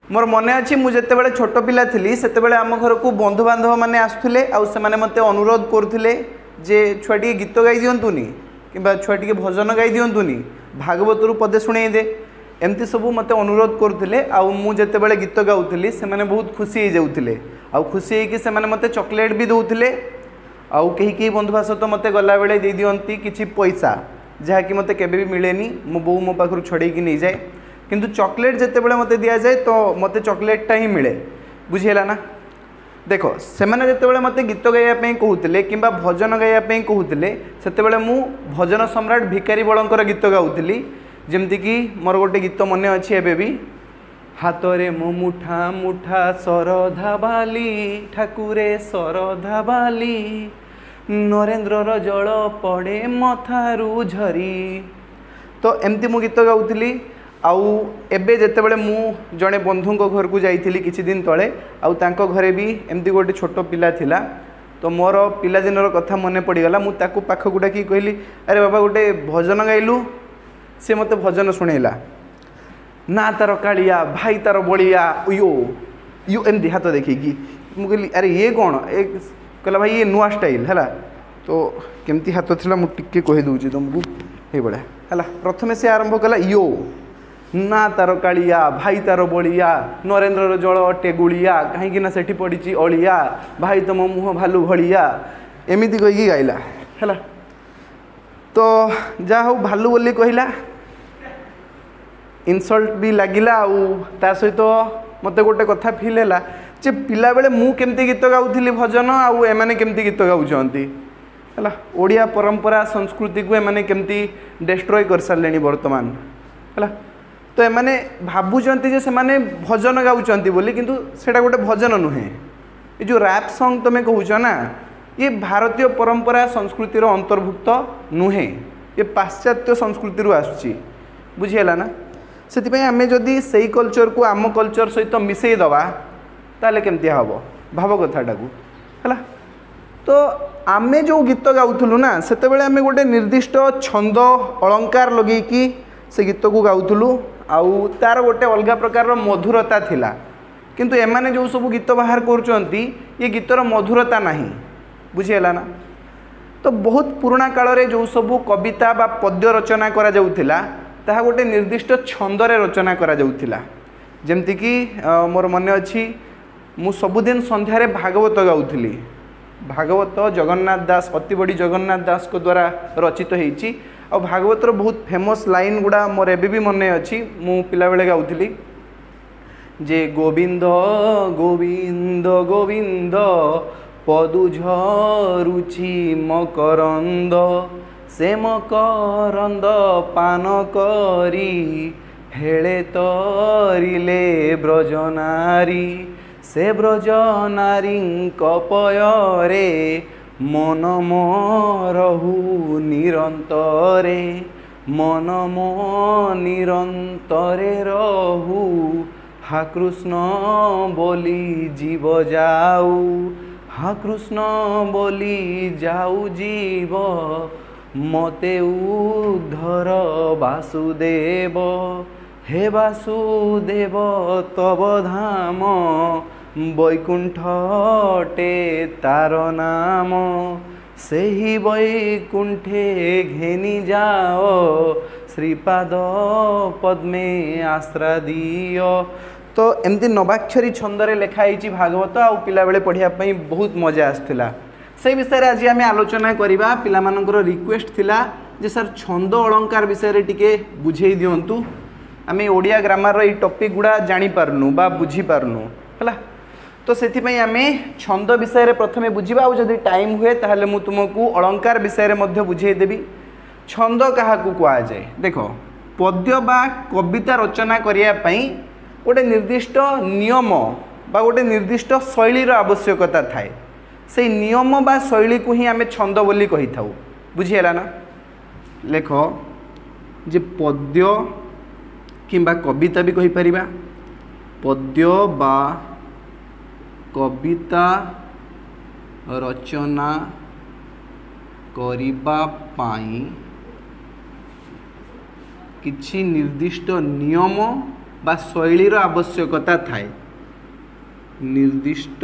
मोर मन अच्छी मुझे छोट पिला थी से आम घर को बंधुबांधव मैंने आसुले आने मत अनुरोध करुले जे छुआ टी गीत गाई दिंतुनि कि छुआ टी भजन गाई दिंतुनि भागवत पदे शुणे दे एमती सब मत अनुरोध करुले आते गीत गाऊली से बहुत खुशी हो जाते खुशी होकर मत चॉकलेट भी दौले आउ कहीं बंधुबा सहित मत गला बेले दे दिंती किसी पैसा जहाँकि मत केवे भी मिलेनी मो बो मो पाखु छड़े नहीं जाए किंतु चॉकलेट जिते बड़े मत दि जाए तो मत चॉकलेटा ही मिले बुझीला ना। देखो से मैंने मत गीत गाइबापी कहते कि भजन गाइबापी कहते से मु भजन सम्राट भिकारी बलंकर गीत गाऊली जमती मोर गोटे गीत मन अच्छी एवं भी हाथरे मो मुठा मुठा सरधा बाली ठाकुरे सरधा बाली नरेन्द्र जल पड़े मथारू झरी तो एमती मु गीत गाऊली आउ एबे जेते बड़े मु जड़े बंधु घर को जाइली किछि दिन तले आउ तांको घरे भी एमती गोटे छोट पिला थिला तो मोर पिला दिनर कथा मन पड़गला मु ताकू पाखकु डाकी कहली अरे बाबा गोटे भजन गाइलु से मते भजन शुणेला ना तार कालिया भाई तार बलिया यो यो एमती हाथ देखिकी मु कहली अरे ये कौन ए कहला भाई ये नुआ स्टाइल है तो केमती हाथ थिला मु टिके कहि दउची तुमको हे बड़ा है प्रथमे से आरंभ कला यो ना तार कालिया भाई तार बलिया नरेन्द्र जल अटे गुड़िया कहीं सेठी पड़ी अलिया भाई तुम मुह भालू भलिया एमती कहीकि गाइला है तो जा हूँ भालू बोली कहला इनसल्ट भी लगिला ता सहित मत गोटे कथा फिल है जे पिला बेले मु केमती गीत गाऊली भजन आउ एमाने केमती गीत गाउछंती है ओडिया परंपरा संस्कृति को एमाने केमती डिस्ट्रॉय कर सारे वर्तमान है तो एमाने भावुंट से माने भजन गाँच बोली किंतु सेटा गोटे भजन नुहे ये जो रैप सॉन्ग तुम्हें कहूच ना ये भारतीय परंपरा संस्कृतिर अंतर्भुक्त नुहे ये पाश्चात्य संस्कृति आसुची बुझीगला ना से आम जदि से कल्चर को आम कल्चर सहित मिसई दवा ताले केमती हम भाव कथाटा को है तो आमे जो गीत गाउथुलु ना सेते बेले आमे गोटे निर्दिष्ट छंद अलंकार लगेकी से गीत को गाउथुलु आउ तार गोटे अलग प्रकार मधुरता थिला किंतु एमाने जो सब गीत बाहर करुचंती ये गीतर मधुरता नहीं बुझीगला ना तो बहुत पुराना काल रे जो सब कविता बा पद्य रचना करा जाउथिला ताहा गोटे निर्दिष्ट छंदरे रचना करा जाउथिला जेमती कि मोर मन अच्छी मु सबुदिन संध्यारे भागवत गाउथली भागवत जगन्नाथ दास अति बड़ी जगन्नाथ दास को द्वारा रचित होईची और भागवतर बहुत फेमस लाइन गुड़ा मोर एबे भी मन अच्छी मु पिला बेले गाउथली जे गोविंद गोविंद गोविंद पदु झरुची मकरंद से मकरंद पान करी हेले तरिले ब्रजनारी से ब्रजनारी कपयरे मन मोरहु निरंतरे मन मो निरंतरे रहु हा कृष्ण बोली जीव जाऊ हा कृष्ण बोली जाऊ जीव मते उद्धर वासुदेव हे वासुदेव तव धाम वैकुंठटे तार नाम से ही वैकुंठे घेनी जाओ श्रीपाद पद्मे आश्रा दियो तो एमती नवाक्षरी छंदरे लिखाई भागवत आउ पिला बेले पढ़िया बहुत मजा आसला से विषय आज आम आलोचना करवा पिलामानंकर रिक्वेस्ट थिला जे सर छंद अलंकार विषय टिके बुझे दिंतु आम ओडिया ग्रामर ये टॉपिक गुड़ा जानी पारनु बा बुझी पारनु है तो से आम छंद विषय प्रथमे बुझा और जब टाइम हुए ताहले मु तुमको अलंकार विषय में बुझेदेवी छंद क्या कहुए देख पद्य बा कविता रचना करने गोटे निर्दिष्ट नियम बा गोटे निर्दिष्ट शैलीर आवश्यकता थाए से नियम बा शैली को ही आम छंद बोली कही था बुझीगला ना लेख जे पद्य किंबा कविता भी कहीपर पद्य बा कविता रचना करिबा पाई किछि निर्दिष्ट नियम बा शैलीर आवश्यकता थाए निर्दिष्ट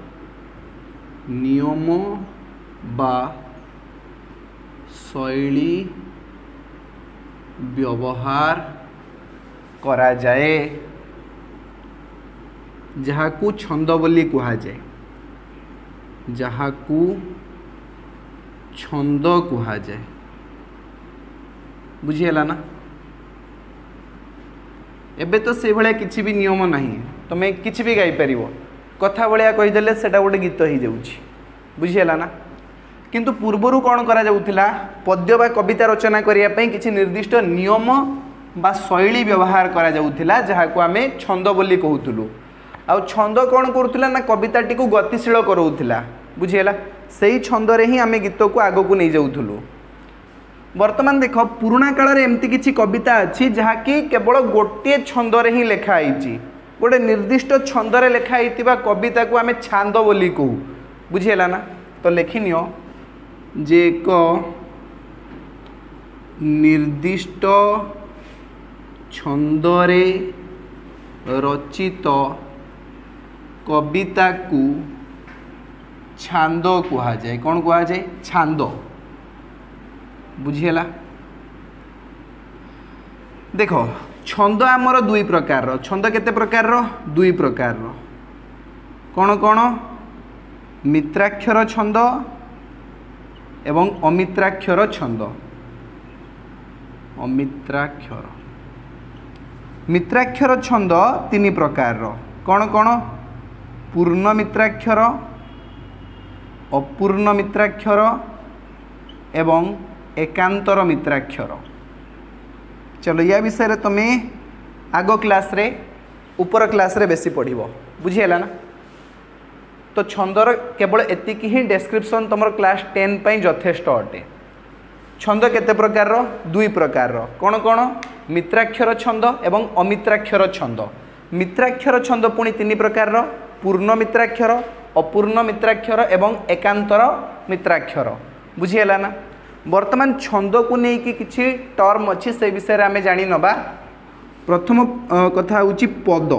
नियम बा शैली व्यवहार करा जाए जहाकू छंद बोली कहा जाए जहाकू छंद कहा जाए बुझीगला ना एबे तो से भाया किसी भी नियम नहीं तुम्हें किसी भी गाई पार कथा भाया कहीदेले से गोटे गीत हो जाऊँगी बुझीगला ना किंतु पूर्वर कौन करा जाउथिला पद्य बा कविता रचना करने किसी निर्दिष्ट नियम बा शैली व्यवहार करा जाउथिला जहाको आमे छंद बोली कहूतलु आ छंद कौन करूला ना कविताटी को गतिशील कराउथिला बुझीगला से ही छंद रे ही आमे गीत को आग को नहीं जाउथलु वर्तमान देख पुराणा काल रे एमती किछि कविता अछि जहाँकि केवल गोटे छंद रे ही लेखा आइछि गोटे निर्दिष्ट छंद रे लेखा आइतिबा कविता को आमे छांद बोली कहू बुझीगला ना तो लेखिनियो जे एक निर्दिष्ट छंदरे रचित कविता को छांद कहा जाए कौन कहा जाए छांद बुझीगला देख छंद आमर दुई प्रकार छंद केते प्रकार दुई प्रकार कौन कौन मित्राक्षर छंद एवं अमित्राक्षर छंद अमित्राक्षर मित्राक्षर छंद तीन प्रकार कौन कौन पूर्ण मित्राक्षर अपूर्ण मित्राक्षर एवं एकांतर मित्राक्षर चलो या विषय तुम्हें आग क्लास रे ऊपर क्लास रे बेसी पढ़िबो बुझीगला ना तो छंदर केवल एतिकी ही डेस्क्रिप्शन तुम क्लास 10 पई यथेष्ट अटे छंद केते प्रकार दुई प्रकार कौन कौन मित्राक्षर छंद एवं अमित्राक्षर छंद मित्राक्षर छंद पुणी तीन प्रकार पूर्ण मित्राक्षर अपूर्ण मित्राक्षर एवं एकांतर मित्राक्षर बुझीगला ना वर्तमान छंद को लेकिन किसी टर्म अच्छी से विषय में आम जानी नबा प्रथम कथा हूँ पद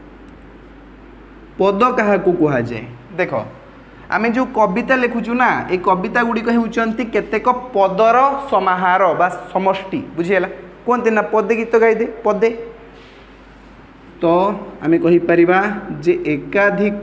पद क्या कह जाए देख आम जो कविता लिखुचु ना ये कविता गुड़िक होती केतेक पदर समाहार बा समष्टि बुझीगला कहते ना पदे गीत गाइदे पदे तो आम कहीपर जे एकाधिक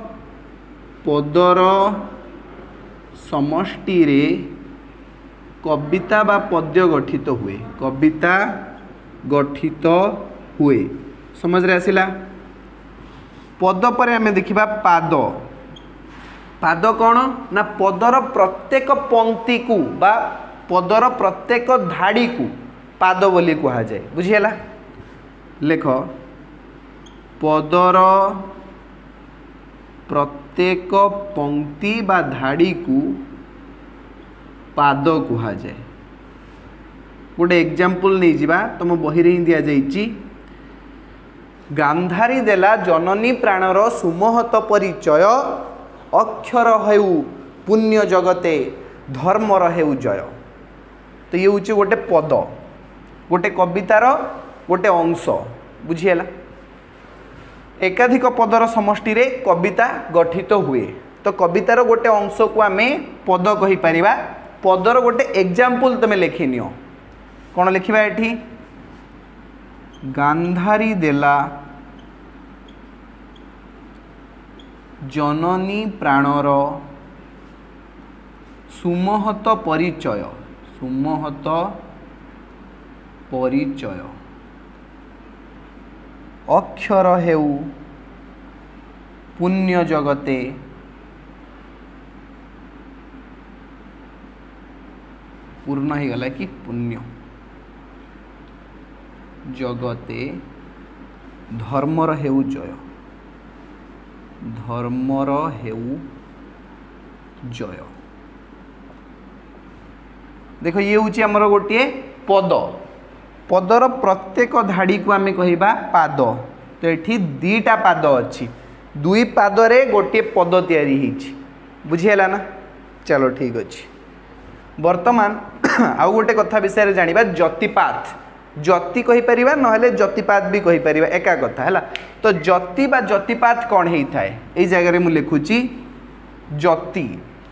पदर समष्टि रे कविता बा पद्य गठित हुए कविता गठित हुए समझ रे आसिला पद पर आम देखा पाद पाद कौन ना पदर प्रत्येक पंक्ति को बा पदर प्रत्येक धाड़ी को पाद बोली कहा जाए बुझीगला लेख पदर प्रत्येक पंक्ति बा धाड़ी को पाद कहा जाए गोटे एग्जाम्पल नहीं जावा तुम बही रे दि जाइए गांधारी देला जननी प्राणर सुमहत परिचय अक्षर हेउ पुण्य जगते धर्मर हेउ जय तो ये हूँ गोटे पद गोटे कवितार गोटे अंश बुझीगला एकाधिक पदर समष्टि रे कविता गठित हुए तो कवितार गोटे अंश को आम पद कहीपर पदर गोटे एग्जाम्पल तुम लिखि नियो कौन लिखा ये गांधारी देला जननी प्राणर सुमहत परिचय अक्षर हेउ पुण्य जगते पूर्ण ही गला कि पुण्य जगते धर्मर हेउ जय धर्मर हेउ जय देख ये हूँ आमर गोटे पद पदर प्रत्येक धाड़ी को आम कहवा पाद तो ये दीटा पाद अच्छी दुई पादरे गोटे पद तैयारी बुझीगला ना चलो ठीक अच्छे वर्तमान आउ गोटे कथा विषय जानिबा जतिपात जति कहि परिबा नहले जतिपात भी कहि परिबा एका कथा हैला। तो जति बा जतिपात कौन हेई थाए एई जगह रे मु लिखुची जति।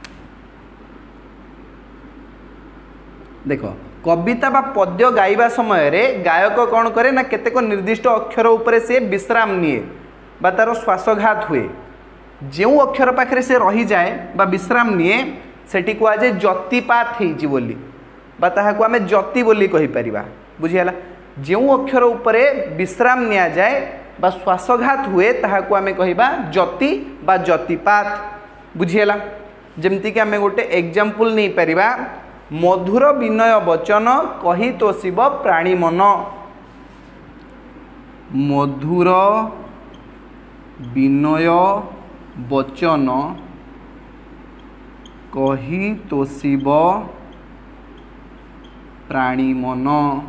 देखो कविता बा पद्य गाइबा समय रे गायक कौन करे ना केतेक निर्दिष्ट अक्षर उपरे से विश्राम निए बा तार श्वासघात हुए। जो अक्षर पाखे से रही जाए बा विश्राम निए सेठी कुआ जे जतिपात हेइची बोली बा ताहाकु आमे जति बोली कहि परिबा। बुझियाला जो अक्षर उपरे विश्राम निया जाए बा श्वासघात हुए ताहाकु आमे कहिबा जति बा जतिपात। बुझियाला जेमति कि आमे गोटे एग्जांपल नै परिबा मधुर विनय वचन कही तो शिव प्राणी मन। मधुर विनय वचन कही तो शिव प्राणी मन।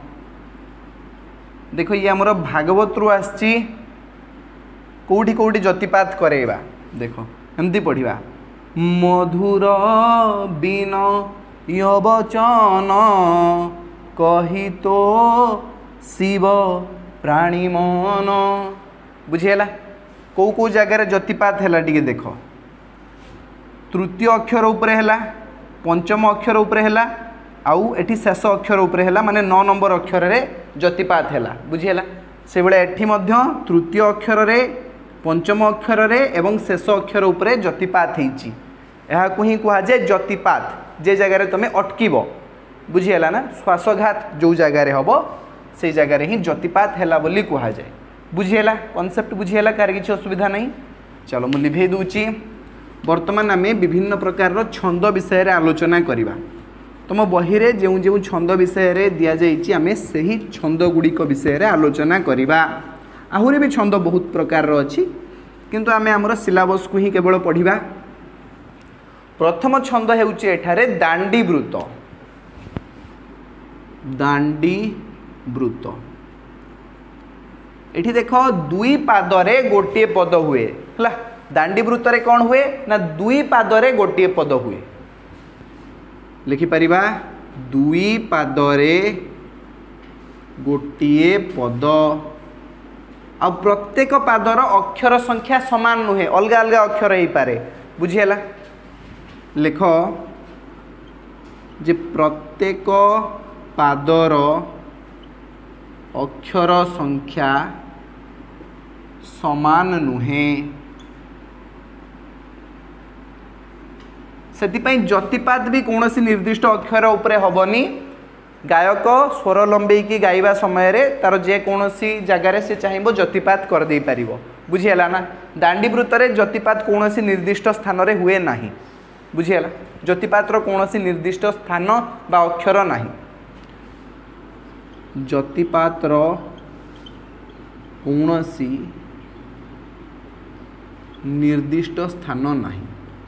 देखो ये आमर भागवत रु आसची कोठी कोठी जतिपात करेबा। देखो एमती पढ़िबा मधुर विनय वचन कही तो शिव प्राणी मन। बुझिएला कौ कौ जगार जतिपात है टिके देख तृतीय अक्षर उपरे है पंचम अक्षर उपरे है आउ एठी शेष अक्षर उपरे है माने 9 नंबर अक्षर रे जतिपात है। बुझिएला से बेले एठी मध्य तृतीय अक्षर रे पंचम अक्षर रे एवं शेष अक्षर उपरे जतिपात हेइची। एहा को ही कहा जाय जतिपात जे जगार तुम अटकीब। बुझिएला ना श्वासघात जो जगार हम से जगार ही जतिपात है बोली कहा जाए। बुझिएला कॉन्सेप्ट बुझिएला कार किसी असुविधा नहीं। चलो मु लिभे दूची। वर्तमान आम विभिन्न प्रकार छंद विषय रे आलोचना करवा। तुम बही रे जो जो छंद विषय रे दिया जाइछि आमे सही छंद गुड़िक विषय रे आलोचना करवा। आहुरी भी छंद बहुत प्रकार अच्छी किंतु आमे हमर सिलेबस को ही केवल पढ़िबा। प्रथम छंद हेउछि एठारे दांडी वृत्त। दांडी वृत्त एठी देखो दुई पादरे गोटे पद हुए हला। दांडी वृत्त रे कौन हुए ना दुई पादरे गोटे पद हुए। लिखि परिबा दुई पादरे गोटे पद। आ प्रत्येक पादर अक्षर संख्या समान नुहे अलग अलग अक्षर हो पारे। बुझिएला लेख जे प्रत्येक पादर अक्षर संख्या समान नुहे से जतिपात भी कौन सी निर्दिष्ट अक्षर उपरे हबनी। गायक स्वर लंबेकी गाइबा समय रे तार जे कौन सी जगार से चाहिए जतिपात कर दे पारिबो। बुझिएला ना दांडी वृत्त रे जतिपात कौन सी निर्दिष्ट स्थान रे हुए नाही। बुझिएला जतिपात रो कौन सी निर्दिष्ट स्थान बा अक्षर नाही। जतिपात रो कौन सी निर्दिष्ट स्थान नाही।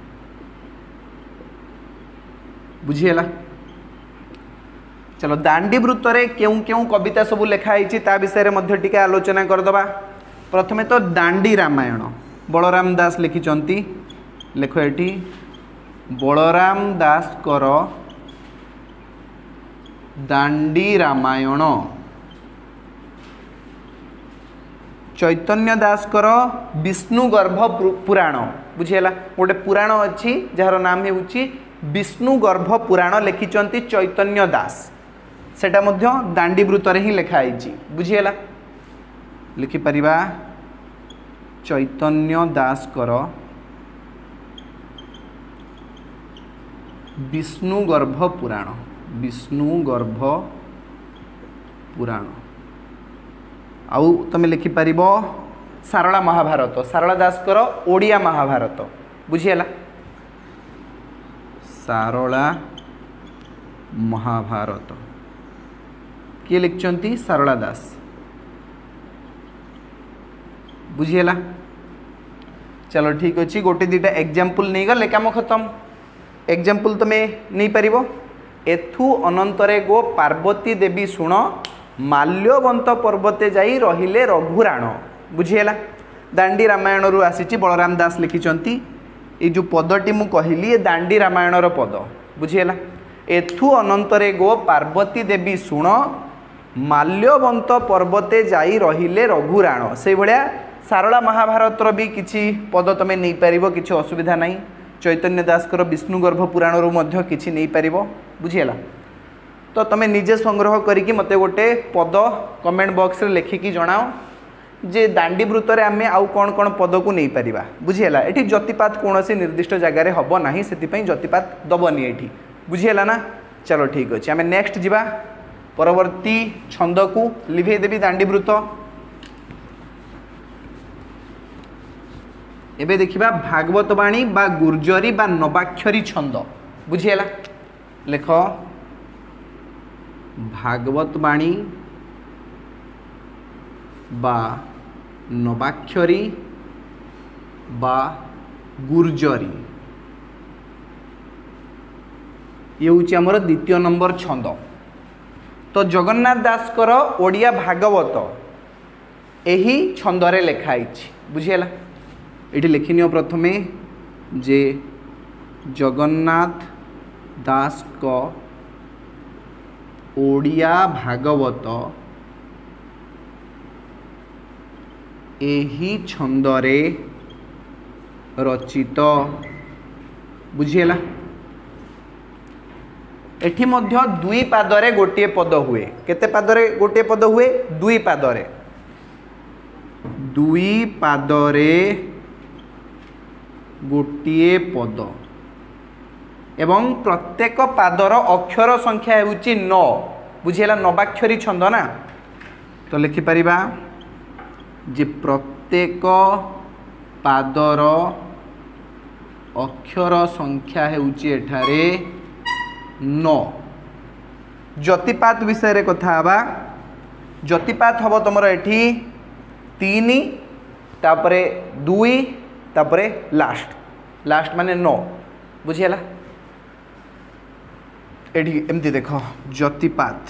बुझिएला चलो दांडी वृत्त रे क्यों क्यों कविता सब लिखाई ता विषय मध्ये टिके आलोचना करदबा। प्रथमे तो दांडी रामायण बलराम दास लिखिचंती। लेख एठी बलराम दास कर दांडी रामायण। चैतन्य दास कर विष्णु गर्भ पुराण। बुझिएला गोटे पुराण अच्छी जार नाम हेउची विष्णु गर्भ पुराण लिखिचंती चैतन्य दास। सेटा मध्य दांडी वृत्त रे ही लिखाई। बुझिएला लिखि परिबा चैतन्य दास कर विष्णु गर्भ पुराण। विष्णु गर्भ पुराण आउ तुम लिखि परिबो सारला महाभारत। सारला दास कर ओडिया महाभारत। बुझिएला सारला महाभारत किए लिखचंती सारला दास। बुझिएला चलो ठीक अच्छे गोटे दुटा एग्जांपल नहीं गले काम खत्म। एग्जांपल तुम्हें नहीं पारिबो एथु अनंतरे गो पार्वती देवी शुण माल्यवंत पर्वते जाई रहिले रघुराण। बुझिएला दांडी रामायण रु आसीची बलराम दास लिखिचंती। ये जो पदटी मु कहली ये दांडी रामायण रो पद। बुझिएला एथु अनंतरे गो पार्वती देवी शुण माल्यवंत पर्वते जाई रहिले रघुराण से भाया सारला महाभारतर भी किसी पद तुम नहीं पार किसी असुविधा नहीं चैतन्य दासकर विष्णुगर्भ पुराण मध्य किसी नहीं पार बुझीगला तो तुम निजे संग्रह करिकी मते गोटे पद कमेंट बॉक्स रे लिखिकी जणाओ जे दांडीवृत्त रे आमे आउ कौन कौन पद को नहीं पारिबा बुझीगला एठी ज्योतिपात कौन सी निर्दिष्ट जगार रे हबो नाही सेति पई ज्योतिपात दबनी एठी बुझीगला ना। चलो ठीक अच्छे आमे नेक्स्ट जिबा परवर्ती छंद को लिभे देवी दांडीवृत्त एबे देखिबा भागवत वाणी बा गुर्जरी बा नवाक्षरी छंद बुझीगला लेख भागवत वाणी बा नवाक्षरी बा गुर्जरी ये हूँ आमर द्वितीय नंबर छंद। तो जगन्नाथ दासकर ओडिया भागवत यही छंदरे लेखाई बुझीगला ये लिखिनियो प्रथमे जे जगन्नाथ दास को ओडिया भागवत एही छंदरे रचित बुझीगला एठी मध्य दुई पादरे गोटे पद हुए केते पादरे गोटे पद हुए दुई पादरे गोटे पद एवं प्रत्येक पादर अक्षर संख्या होउची 9 बुझीगला नवाक्षरी छंद ना तो लिखि परिबा जे प्रत्येक पादर अक्षर संख्या होउची एठारे 9 ज्योतिपात विषय रे कथा हबा ज्योतिपात हबो तुमर एठी 3 तापरे 2 तापरे लास्ट माने 9 बुझीगला एठी एमती देखो ज्योतिपात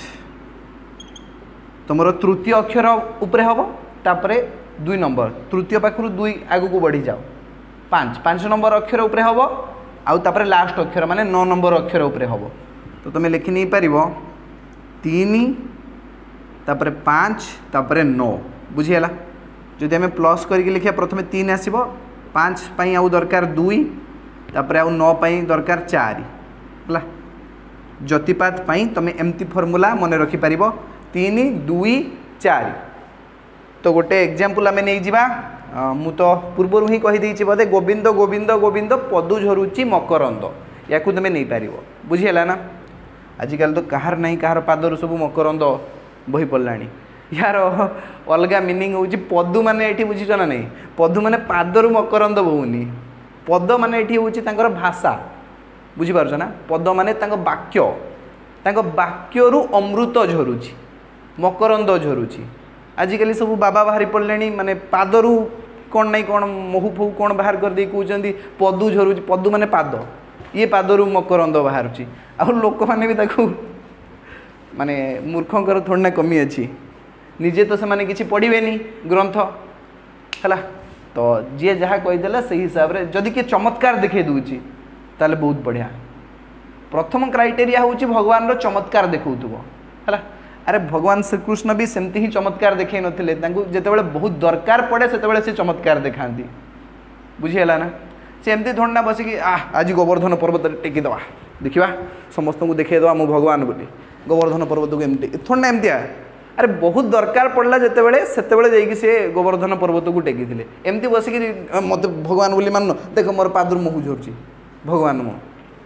तुमर तृतीय अक्षर उपरे हबो तापरे 2 नंबर तृतीय पाखरु 2 आगु को बढ़ी जाओ 5 नंबर अक्षर उपरे हबो आउ तापरे लास्ट अक्षर माने 9 नंबर अक्षर उपरे हबो तो तुम लिखि नहीं पारिबो 3 तापरे 5 तापरे 9 बुझीगला जदि आमे प्लस करके लिखिया प्रथमे 3 आसीबो 5 पई आउ दरकार 2 तापरे आउ 9 पई दरकार 4 हला ज्योतिपात पई तुम एमती फॉर्मूला मन रखि पारिबो 3 2 4 तो गोटे एग्जांपल आमे नै जिबा मु तो पूर्व ही कही देछि बोधे गोविंद गोविंद गोविंद पदु झरुची मकरंद या तुम नहीं पार बुझीगला ना आजिकल तो कहार नहीं कहार पादर सब मकरंद बही पड़ला यार अलग मीनिंग हूँ पदु माने ये बुझीच ना नहीं पदु माने पादर मकरंद बहुनी पद माने ये हूँ भाषा बुझीपार ना पद माने वाक्य वाक्यरू अमृत झरुची मकरंद झरुची आजिकल सब बाबा बाहरी पड़े माने पादरू कौन नहीं कौन महू फहू कौन बाहर कर दे कहते पदु झरुची पदु माने पाद ये पादरू मकरंद बाहर आ लोक मैंने भी ताकू माने मूर्खंकर थोड़ी ना कमी अच्छी निजे तो से किसी पढ़े ग्रंथ है तो जी जहाँ कहीदेला से हिसाब से जदि किए चमत्कार देखे दूची ताले बहुत बढ़िया प्रथम क्राइटेरिया हूँ भगवान चमत्कार देखुव है अरे भगवान श्रीकृष्ण भी सेमती ही चमत्कार देखे नथिले जितेबाला बहुत दरकार पड़े से चमत्कार देखा बुझीगला ना से एमती थोड़ी ना बसिकी आज गोवर्धन पर्वत टेकीदवा देखा समस्त को देखईदवा मो भगवान बोली गोवर्धन पर्वत को एमती थोड़ी ना एमती अरे बहुत दरकार पड़ला जितेबाला से सी गोवर्धन पर्वत को टेकी एमती बसिकी मत भगवान बोली मान देख मोर पादर महू झरुची भगवान मो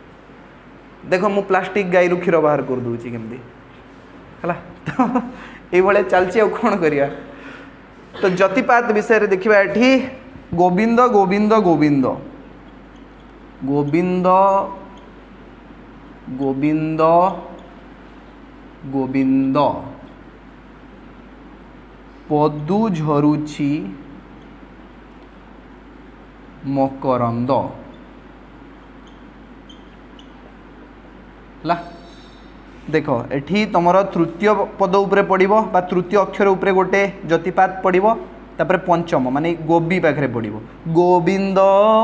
देख मु प्लास्टिक गाई क्षीर बाहर कर दूची केमती है तो ये चलती कौन करिया तो ज्योतिपात विषय देखा ये गोविंद गोविंद गोविंद गोविंद गोविंद गोविंद पदु झरुची मकरंद ला देख एठी तुमर तृतीय पद उपरे पड़िबो बा तृतीय अक्षर उपरे गोटे ज्योतिपात पड़िबो तापर पंचम माने गोबी पाखरे पड़िबो गोविंद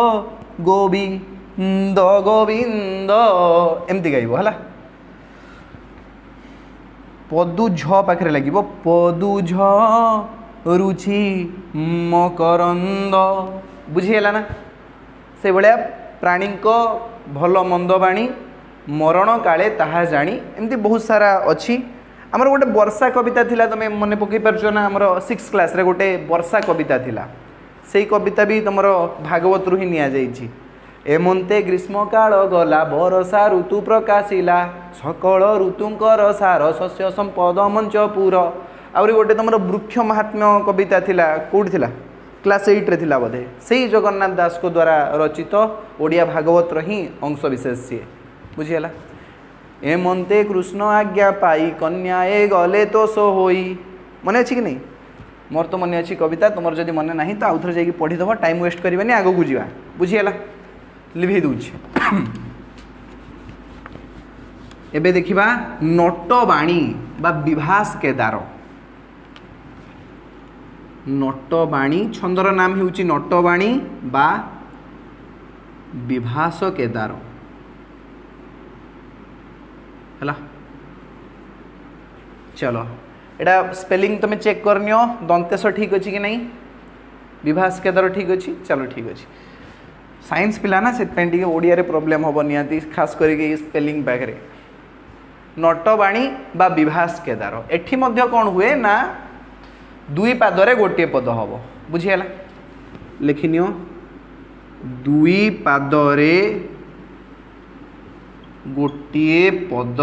गोविंद गोविंद एमती गाइबो हला पदु झ पाखे लगे पदु झ रुचि मकरंद बुझीगला ना से भाया प्राणी भल मंद बाणी मरण काले ताहा जानी एमती बहुत सारा अच्छी आमर गोटे वर्षा कविता थिला तुम मन पकई पार्छ ना आमर 6 क्लास रे गोटे वर्षा कविता थिला से कविता भी तुम भागवत रु ही निया जाइछि एमंते ग्रीष्म काल गला बरसा ऋतु प्रकाशिला सकल ऋतुंकर सार शस्य संपद मंचपुर आउरी गोटे तुम वृक्ष महात्म्य कविता थिला कोठी थिला क्लास 8 रे थिला बोधे से जगन्नाथ दास को द्वारा रचित ओडिया भागवत रही अंश विशेष सी बुझीगला एमंते कृष्ण आज्ञा पाई कन्या ए गले तो सो होई मन अच्छी कि नहीं मोर तो मन अच्छी कविता तुम जदि मन ना तो आउ थे जाकि पढ़ीदेव टाइम वेस्ट करवानी आग को जा बुझीगला लिभे दूची एबे देखिबा नटबाणी बा विभास केदार नटबाणी छंदर नाम हेउची नटबाणी बा विभास केदार हला चलो एटा स्पेलिंग तुम चेक करनियो दंतेश ठीक अच्छी कि नहीं विभास केदार ठीक अच्छी चलो ठीक अच्छी साइंस पिला ना से ओडिया रे प्रॉब्लम हम निहाती खास करके स्पेलिंग पाखे नटबाणी बा विभास केदार एठी मध्य कौन हुए ना दुई पादरे गोटे पद हम बुझीगला लिखिनियो दुई पादरे गोटे पद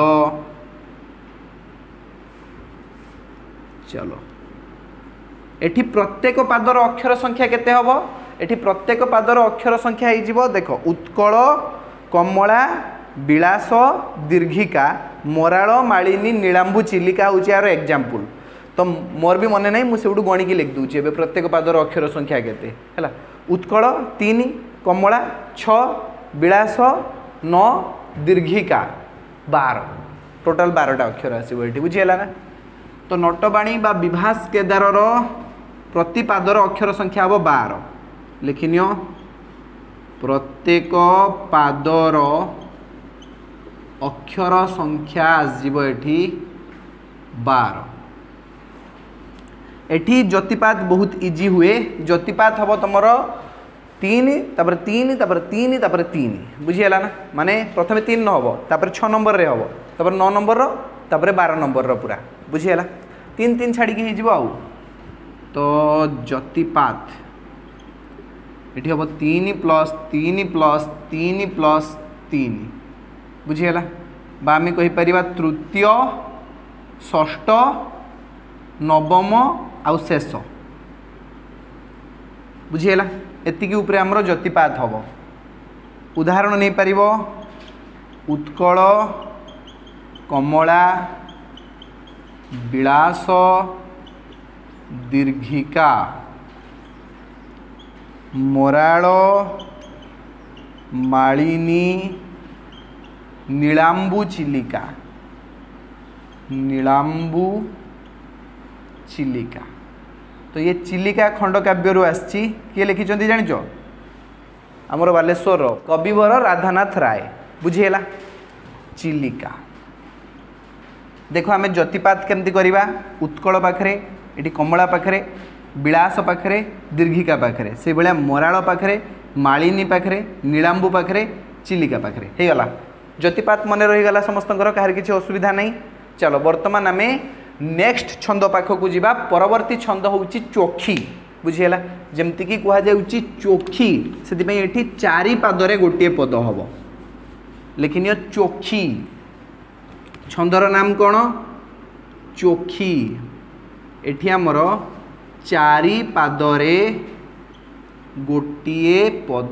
चलो एठी प्रत्येक पादर अक्षर संख्या केते हबो एठी प्रत्येक पादर अक्षर संख्या हो देख उत्कल कमला विलास दीर्घिका मराल मालिनी नीलांबू चिलिका हूँ यार एग्जाम्पल तो मोर भी मन ना मुझे गणिकी लिख दूची ए प्रत्येक पादर अक्षर संख्या केते है उत्कल 3 कमला 6 विलास 9 दीर्घिका 12 टोटाल 12टा अक्षर आसो ये बुझीगला ना तो नटबाणी बा विभास केदार प्रति पादर अक्षर संख्या हम 12 लिखिनियो प्रत्येक पादर अक्षर संख्या आसजिव एठी 12 एठी ज्योतिपात बहुत इजी हुए ज्योतिपात हम तुम 3 तापर 3 तापर 3 तापर 3 बुझीगला ना माने प्रथमे 3 न हम तापर 6 नंबर रे हम तापर 9 नंबर तापर 12 नंबर पूरा बुझीगला 3 3 छाड़ी के हो आउ तो ज्योतिपात ये हम 3 प्लस 3 प्लस 3 प्लस 3 बुझीगला बा आम कहीपर तृतीय षष्ठ नवम आउ शेष बुझीगला एतिकी उपरे हमर ज्योतिपात हम उदाहरण नहीं पार उत्कल कमला विलास दीर्घिका मराल मालिनी नीलांबू चिलिका नीलांबू चिलिका तो ये चिलिका खंडकाव्य आसी किए लिखिं जानिच आमर बालेश्वर कविवर राधानाथ राय बुझीगला चिलिका देखो आम ज्योतिपात केमती करवा उत्कल पाखरे ये कमला पाखरे विलास पाखरे दीर्घिका पाखरे से भाया मराल पाखरे मालिनी पाखरे नीलांबू पाखरे चिलिका पाखरे हो गला ज्योतिपात मन रहीगला समस्त कहार किसी असुविधा नहीं चलो बर्तमान आम नेक्स्ट छंद पाखक जा परवर्ती छंद हूँ चोखी बुझीगला जमती कि कहुच्छी चोखी से ये 4 पादरे गोटे पद हम लिखिनियो चोखी छंदर नाम कौन चोखी एठी आमर 4 पादरे गोटे पद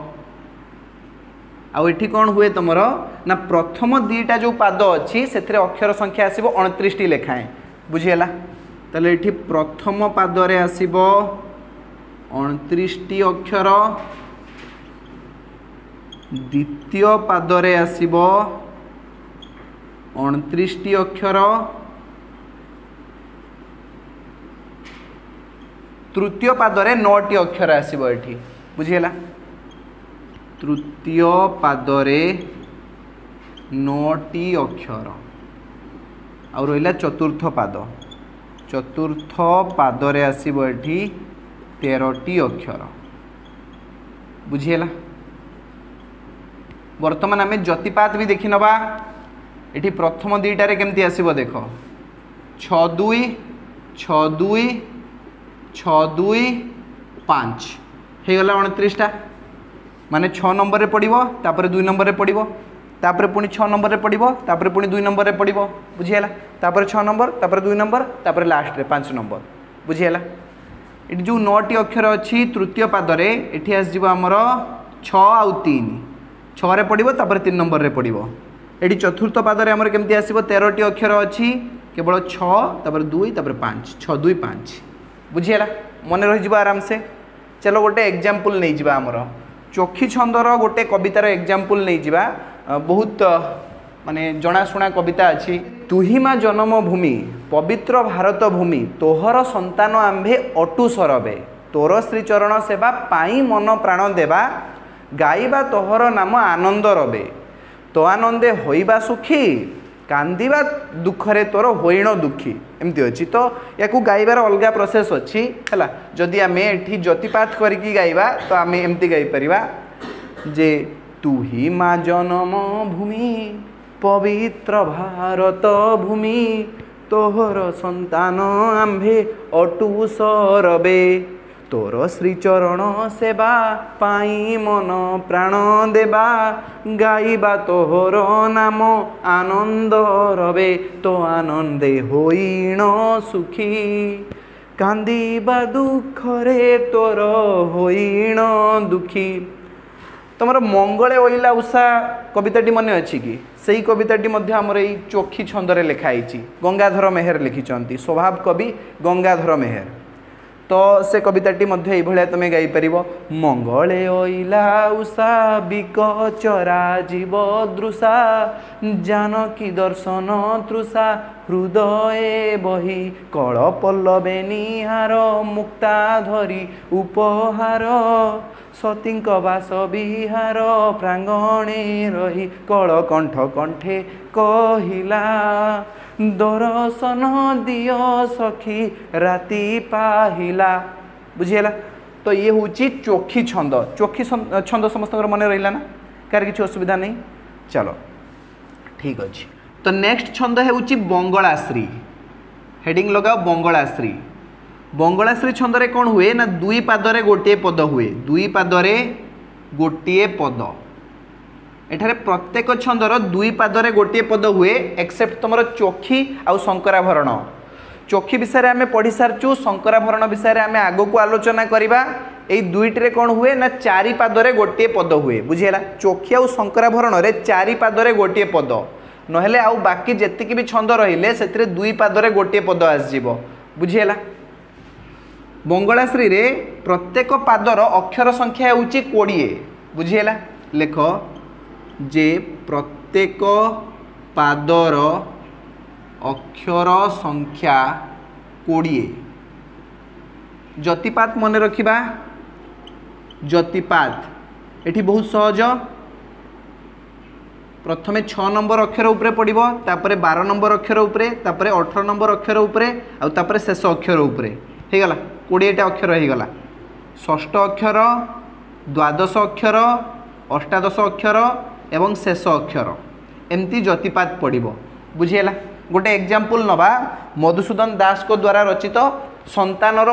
आउ एठी कौन हुए तुमर ना प्रथम 2टा जो पाद अच्छी से अक्षर संख्या आसब 29 लेखाएं बुझीगला ताले एठी प्रथम पादरे आसब 29 अक्षर द्वितीय पादरे आसब 29 अक्षर तृतीय पादरे 9टी अक्षर आसब एठी बुझीगला तृतीय पादरे 9टी अक्षर आउ रहा चतुर्थ पाद चतुर्थ पादरे आसब ये 13टी अक्षर बुझीगला। वर्तमान आम जतिपात भी देखी नवा ये प्रथम दुईटार केमती आसब देख 6 2 6 2 6 2 5 होगला 29टा माने 6 नंबर रे पड़ो तापर 2 नंबर रे पड़ो तापर पुणी 6 नंबर रे पड़ो तापर पुणी 2 नंबर रे पड़ो बुझीगला तापर 6 नंबर तापर 2 नंबर तापर लास्ट रे 5 नंबर बुझीगला। ये जो 9टी अक्षर अच्छी तृतीय पादरे ये आसब आमर 6 आउ 3 6 रे पड़ो तापर 3 नंबर रे पड़ो ये चतुर्थ पादरे आमर केमती आसब 13टी अक्षर अच्छी केवल 6 तापर 2 तापर 5 6 2 5 बुझीगला मन रही आराम से। चलो गोटे एग्जाम्पल नहीं जावा आमर चोखी छंदर गोटे कवितार एग्जाम्पल नहीं जावा बहुत माने जनाशुना कविता अच्छी। तुहिमा जन्म भूमि पवित्र भारत भूमि तोहर संतान आंभे अटु सरबे तोर श्रीचरण सेवा पाई मन प्राण देवा गाइबा तोहर नाम आनंद रबे तो आनंदे होइबा सुखी कांदिबा दुखरे तोर होइण दुखी एमती अच्छी। तो या गाइबार अलग प्रोसेस अच्छी है जदि आम ये जतिपात करके गाइबा तो आम एमती गाई परिबा जे तुही माँ जन्म भूमि पवित्र भारत भूमि तोहर संतान आंभे अटु सरबे तोर श्रीचरण सेवा पाई मन प्राण देवा गाइबा तोहर नाम आनंद रबे तो आनंदे होइण सुखी कांदिबा दुखरे तोर होइण दुखी। तुमर मंगले ओइला उषा कविताटी मन अच्छी कि सही कविताटी मध्य आमर ये चोखी छंदरे लिखाई गंगाधर मेहर लिखिं स्वभाव कवि गंगाधर मेहर। तो से कविताटी मध्य ये तुम गाईपर मंगले ओइला उषा बिकचरा जीव दृशा जानकी दर्शन तृषा हृदय बही कल पल्लवे निहार मुक्ता धरी उपहार सतींक बास विहार प्रांगणे रही कल कंठ कंठे कहिला दर्शन दियो सखी राति पाहिला बुझीगला। तो ये हूँ चोखी छंद चोखी छंद समस्त मन रहा ना कार किसी असुविधा नहीं। चलो ठीक अच्छे। तो नेक्स्ट छंद है बंगलाश्री हेडिंग लगाओ बंगलाश्री। बंगलाश्री छंदरे कौन हुए ना दुई पादरे गोटे पद हुए दुई पादरे गोटे पद एठारे प्रत्येक छंदर दुई पादरे गोटे पद हुए एक्सेप्ट तुम चोखी आउ शंकराभरण। चोखी विषय आम पढ़ी सारचु शंकराभरण विषय आम आग को आलोचना करवा यही दुईटे कौन हुए ना चारि पादरे गोटे पद हुए बुझीगला। चोखी आउ शंकराभरण रे चारि पादरे गोटे पद नहेले आउ बाकी जेतिकी भी छंद रहिले से दुई पादरे गोटे पद आसजिवो बुझीगला। बंगलाश्री रे प्रत्येक पादर अक्षर संख्या होउची 20 बुझीगला। लेख जे प्रत्येक पादर अक्षर संख्या 20 जतिपात मन रखिबा जतिपात एठी बहुत सहज प्रथमे 6 नंबर अक्षर उपरे पड़िबो तापरे 12 नंबर अक्षर उपरे तापरे 18 नंबर अक्षर उपरे आ तापरे शेष अक्षर उपरे हे गला 20टा अक्षर हे गला। षष्ठ अक्षर द्वादश अक्षर अष्टादश अक्षर एवं शेष अक्षर एमती जतिपात पड़िबो बुझीगला। गोटे एग्जाम्पल नवा मधुसूदन दास को द्वारा रचित संतानर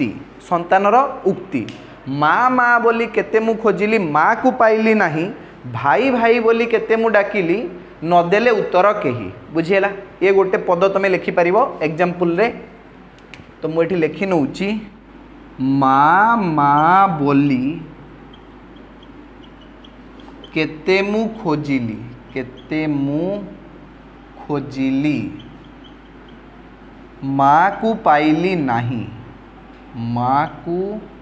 उक्ति माँ माँ बोली केते मु खोजिली माँ को पाइली नहीं भाई भाई बोली केते मु डाकिली नदेले उत्तर केही बुझीगला। ये गोटे पद तुम लिखिपर एग्जाम्पल रे तो मुझे लिखि नौची माँ माँ बोली केते मु खोजिली माँ को पाइली नहीं माँ को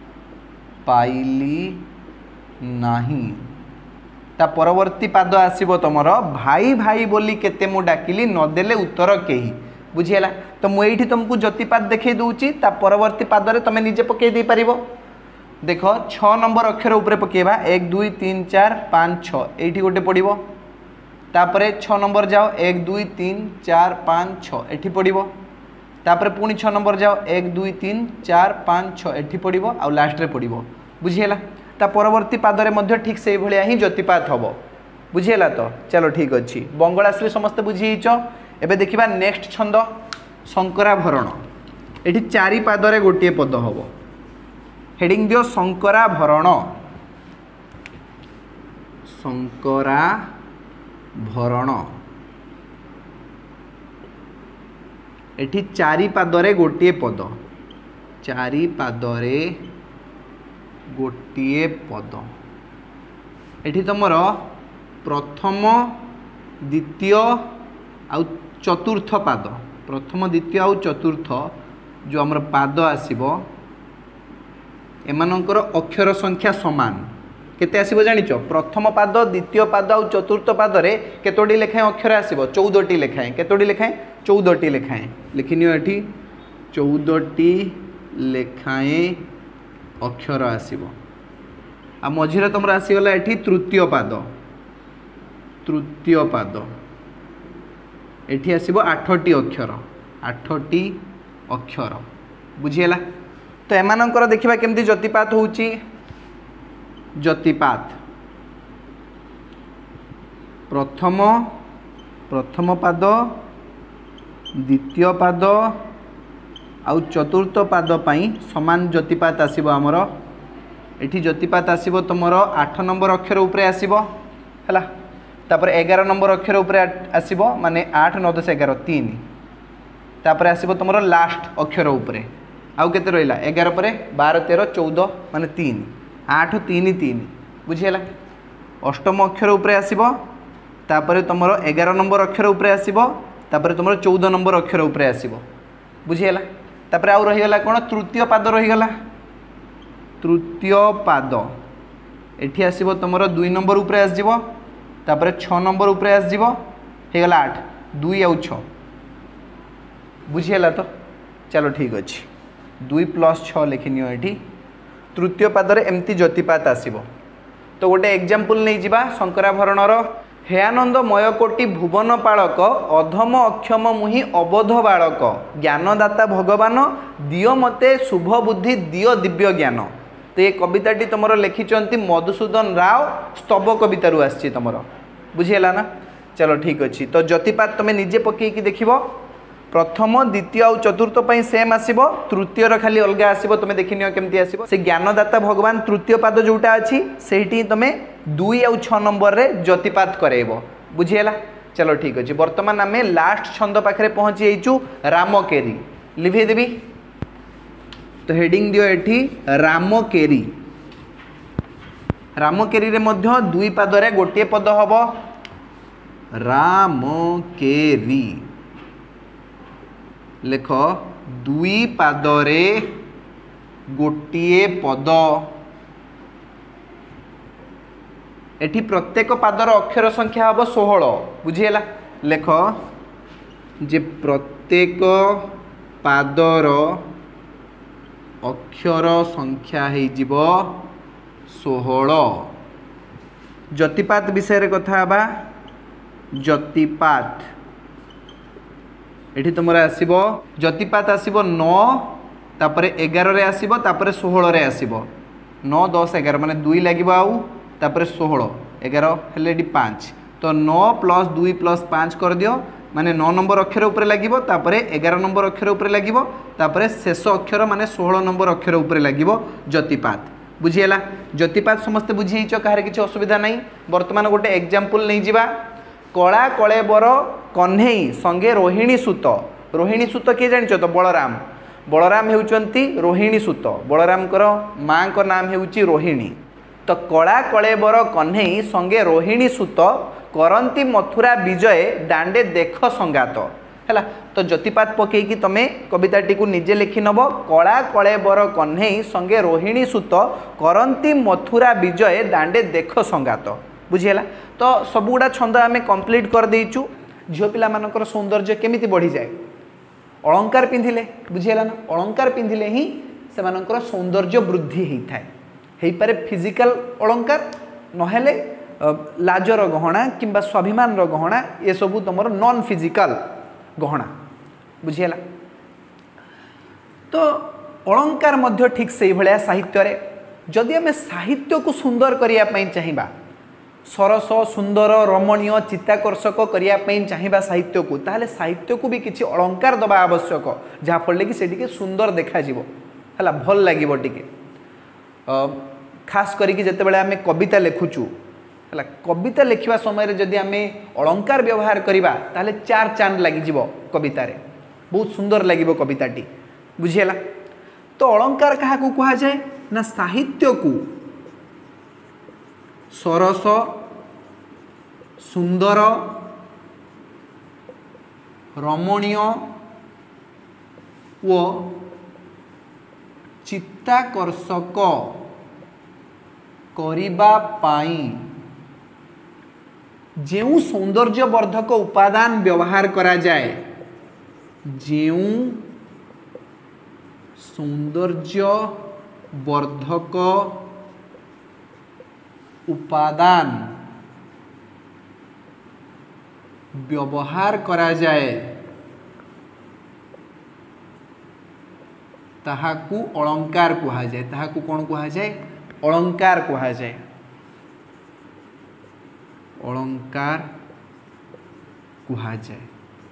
पाइली नहीं ता परवर्ती पाद आसीबो तमर भाई भाई बोली केते मु डाकिली नदेले उत्तर केही बुझीगला। तो मुझे तुमको जतिपात देखे दूची ता परवर्ती पादरे तुम निजे पकई दे पारिबो। देख 6 नंबर अक्षर उपरे पकेबा 1 2 3 4 5 6 एठी गोटे पड़िबो तापर 6 नंबर जाओ 1 2 3 4 5 6 एठी पड़िबो तापर पुणी 6 नंबर जाओ 1 2 3 4 5 6 एठी पड़िबो आ लास्ट रे पड़िबो बुझिहेला ता परवर्ती पादरे मध्य ठीक से भलिया ही ज्योतिपात हबो बुझिहेला तो चलो ठीक अछि बंगलाश्री समस्त बुझिहिचो एबे देखिबा नेक्स्ट छंद शंकराभरण एठी 4 पादरे गोटिए पद हबो हेडिंग दियो शंकराभरण शंकराभरण एठी 4 पादरे गोटिए पद 4 पादरे गोटिए पद एठी तुमर प्रथम द्वितीय आउ चतुर्थ पाद प्रथम द्वितीय आउ चतुर्थ जो आमर पाद आसीबो एमानंकर अक्षर संख्या समान केते आसीबो जानिचो प्रथम पाद द्वितीय पाद आउ चतुर्थ पादरे केतोडी लेखाएं अक्षर आसीबो 14टी लेखाएं केतोडी लेखाएं 14टी लेखाएं लिखिनियो एठी 14टी लेखाएं अक्षर आसीबो आ मझिरे तुमरा आसीगला एठी तृतीय पाद एठी आसीबो 8टी अक्षर 8टी अक्षर बुझिहेला तो एमानंकर देखिबा केमती ज्योतिपात होउची ज्योतिपात प्रथम पाद द्वितीय पाद आउ चतुर्थ पाद पाई समान ज्योतिपात आसीबो हमर एठी ज्योतिपात आसीबो तुमर 8 नंबर अक्षर उपरे आसीबो हैला तापर 11 नंबर अक्षर उपरे आसीबो माने 8 9 10 11 3 तापर आसीबो तुमर लास्ट अक्षर उपरे आउ केते रहिला 11 परे 12 13 14 माने 3 8 3 3 बुझिहेला अष्टम अक्षर उपरे आसीबो तापर तुमर 11 नंबर अक्षर उपरे आसीबो तापर तुमर 14 नंबर अक्षर उपरे आसीबो बुझिहेला तापर आउ रहिगला कोन तृतीय पाद रहिगला तृतीय पाद एठी आसीबो तुमर 2 नंबर उपरे आसीबो तापर 6 नंबर उपरे आसीबो हेगला 8 2 आउ 6 बुझिहेला तो चलो ठीक अछि 2 + 6 लिखिनियो एठी तृतीय पादरे एमती ज्योतिपात आसीबो तो गोटे एग्जांपल नै जिबा शंकराभरणर हे आनंद मयकोटी भुवन पालक अधम अक्षम मुहि अबोध बालक ज्ञानदाता भगवान दियो मते शुभ बुद्धि दियो दिव्य ज्ञान तो ये कविताटी तुमर लिखिचंती मधुसूदन राव स्तव कविता रु आछि तुमर बुझिहेला ना चलो ठीक अछि तो ज्योतिपात तुमे निजे पकई कि देखिबो प्रथम द्वितीय और चतुर्थ पई सेम आसीबो तृतीय र खाली अलग आसीबो तुमे देखिनियो केमती आसीबो से ज्ञानदाता भगवान तृतीय पाद जोटा अछि सेठी तुमे 2 और 6 नंबर रे ज्योतिपात करेबो बुझिहेला चलो ठीक अछि वर्तमान आमे लास्ट छंद पाखरे पहुंची एचु रामकेरी लिभे देबी तो हेडिंग दियो एठी रामकेरी रे मध्य 2 पादरे गोटे पद हबो रामकेरी लेख 2 पादरे गोटिए पद एठी प्रत्येक पादर अक्षर संख्या हम 16 बुझिहेला लेख जे प्रत्येक पादर अक्षर संख्या है जीव 16 ज्योतिपात विषय रे कथा बा ज्योतिपात एठी तुमरा आसीबो ज्योतिपात आसीबो 9 तापरे 11 रे आसीबो तापरे 16 रे आसीबो 9 10 11 माने 2 लागिबो आउ तापरे 16 11 हेले डी 5 तो 9 + 2 + 5 कर दियो माने 9 नंबर अक्षर ऊपर लागिबो तापरे 11 नंबर अक्षर ऊपर लागिबो तापरे शेष अक्षर माने 16 नंबर अक्षर ऊपर लागिबो ज्योतिपात बुझिहेला ज्योतिपात समस्त बुझिहिचो काहरे किछि असुविधा नै वर्तमान गोटे एग्जांपल नै जिबा कला कलेबर कन्हेई संगे रोहिणी सूत किए जानिछ तो बलराम हेउचंती रोहिणी सूत बलराम कर मां को नाम हेउची रोहिणी तो कला कलेबर कन्हेई संगे रोहिणी सूत करंती मथुरा विजय दांडे देख संगात हैला तो ज्योतिपात पकई कि तमे कविताटी को निजे लिखि नब कला कलेबर कन्हेई संगे रोहिणी सूत करंती मथुरा विजय दांडे देख संगात बुझिहेला तो सबुगुड़ा छंद आमे कंप्लीट कर देइचु झियो पिला मानकर सौंदर्य केमिति बढ़ी जाए अलंकार पिंधिले बुझिहेला ना अलंकार पिंधिले ही से मानकर सौंदर्य वृद्धि हेई थाए हेई पारे फिजिकल अलंकार नहेले लाजर गहना किंबा स्वाभिमान गहना ये सब तुम नॉन फिजिकल गहना बुझीगला। तो अलंकार मध्य ठीक से भाया साहित्य रे जदि आम साहित्य को सुंदर करने चाहिए सरस सुंदर रमणीय चित्ताकर्षक करने चाहिए साहित्य को ताहले साहित्य को भी किसी अलंकार दबा आवश्यक जहाँफल कि से सुंदर देखा है भल लगे टिके खास करके जिते आम कविता लिखुचु है कविता लिखा समय जदि आम अलंकार व्यवहार करवा ताहले चार चांद लगिज कवितार बहुत सुंदर लगे कविताटी बुझीगला। तो अलंकार क्या कह जाए ना साहित्य को सरस सुंदर रमणीय व चित्ताकर्षक करिबा पाई जेउ सौंदर्यवर्धक उपादान व्यवहार करा जाए जेउ सौंदर्यवर्धक उपादान व्यवहार करा जाए ताहाकू अलंकार कहा जाए। ताहाकू कौन कहा जाए अलंकार कहा जाए। अलंकार कहा जाए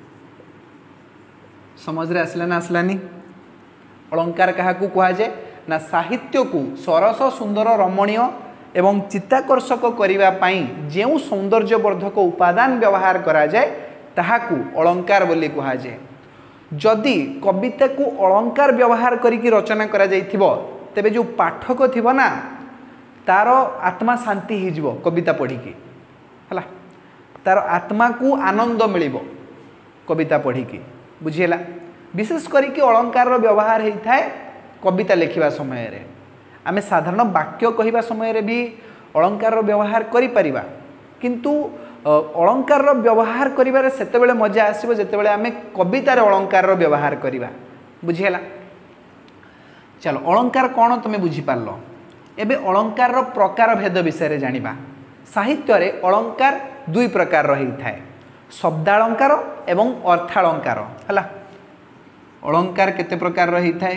समझ रे आसला ना आसलानी। अलंकार क्या कहा जाए ना साहित्य को सरस सुंदर रमणीय एवं चित्ताकर्षक करने जो सौंदर्यवर्धक उपादान व्यवहार करा जाए ताहाकू अलंकार बोली कहा जाए। जदि कविता को अलंकार व्यवहार करिकी रचना करा जाइथिबो तेबे जो पाठक थिबो ना तार आत्मा शांति हो कविता पढ़िकी है तार आत्मा को आनंद मिलिबो कविता पढ़िकी बुझीगला। विशेष करके अलंकार व्यवहार होता है कविता लिखा समय रे। आमे साधारण वाक्य कहवा समय भी अलंकार व्यवहार करि परिबा किंतु अलंकार व्यवहार करिबारे सेतेबेले मजा आसीबो जेतेबेले आमे कवितार अलंकार व्यवहार करिबा बुझीगला। चलो अलंकार कौन तुम बुझी पारलो। एबे अलंकार प्रकार भेद विषय जानिबा। साहित्य रे अलंकार दुई प्रकार रही थाए शब्दालंकार एवं अर्थालंकार है। अलंकार केते प्रकार रही थाए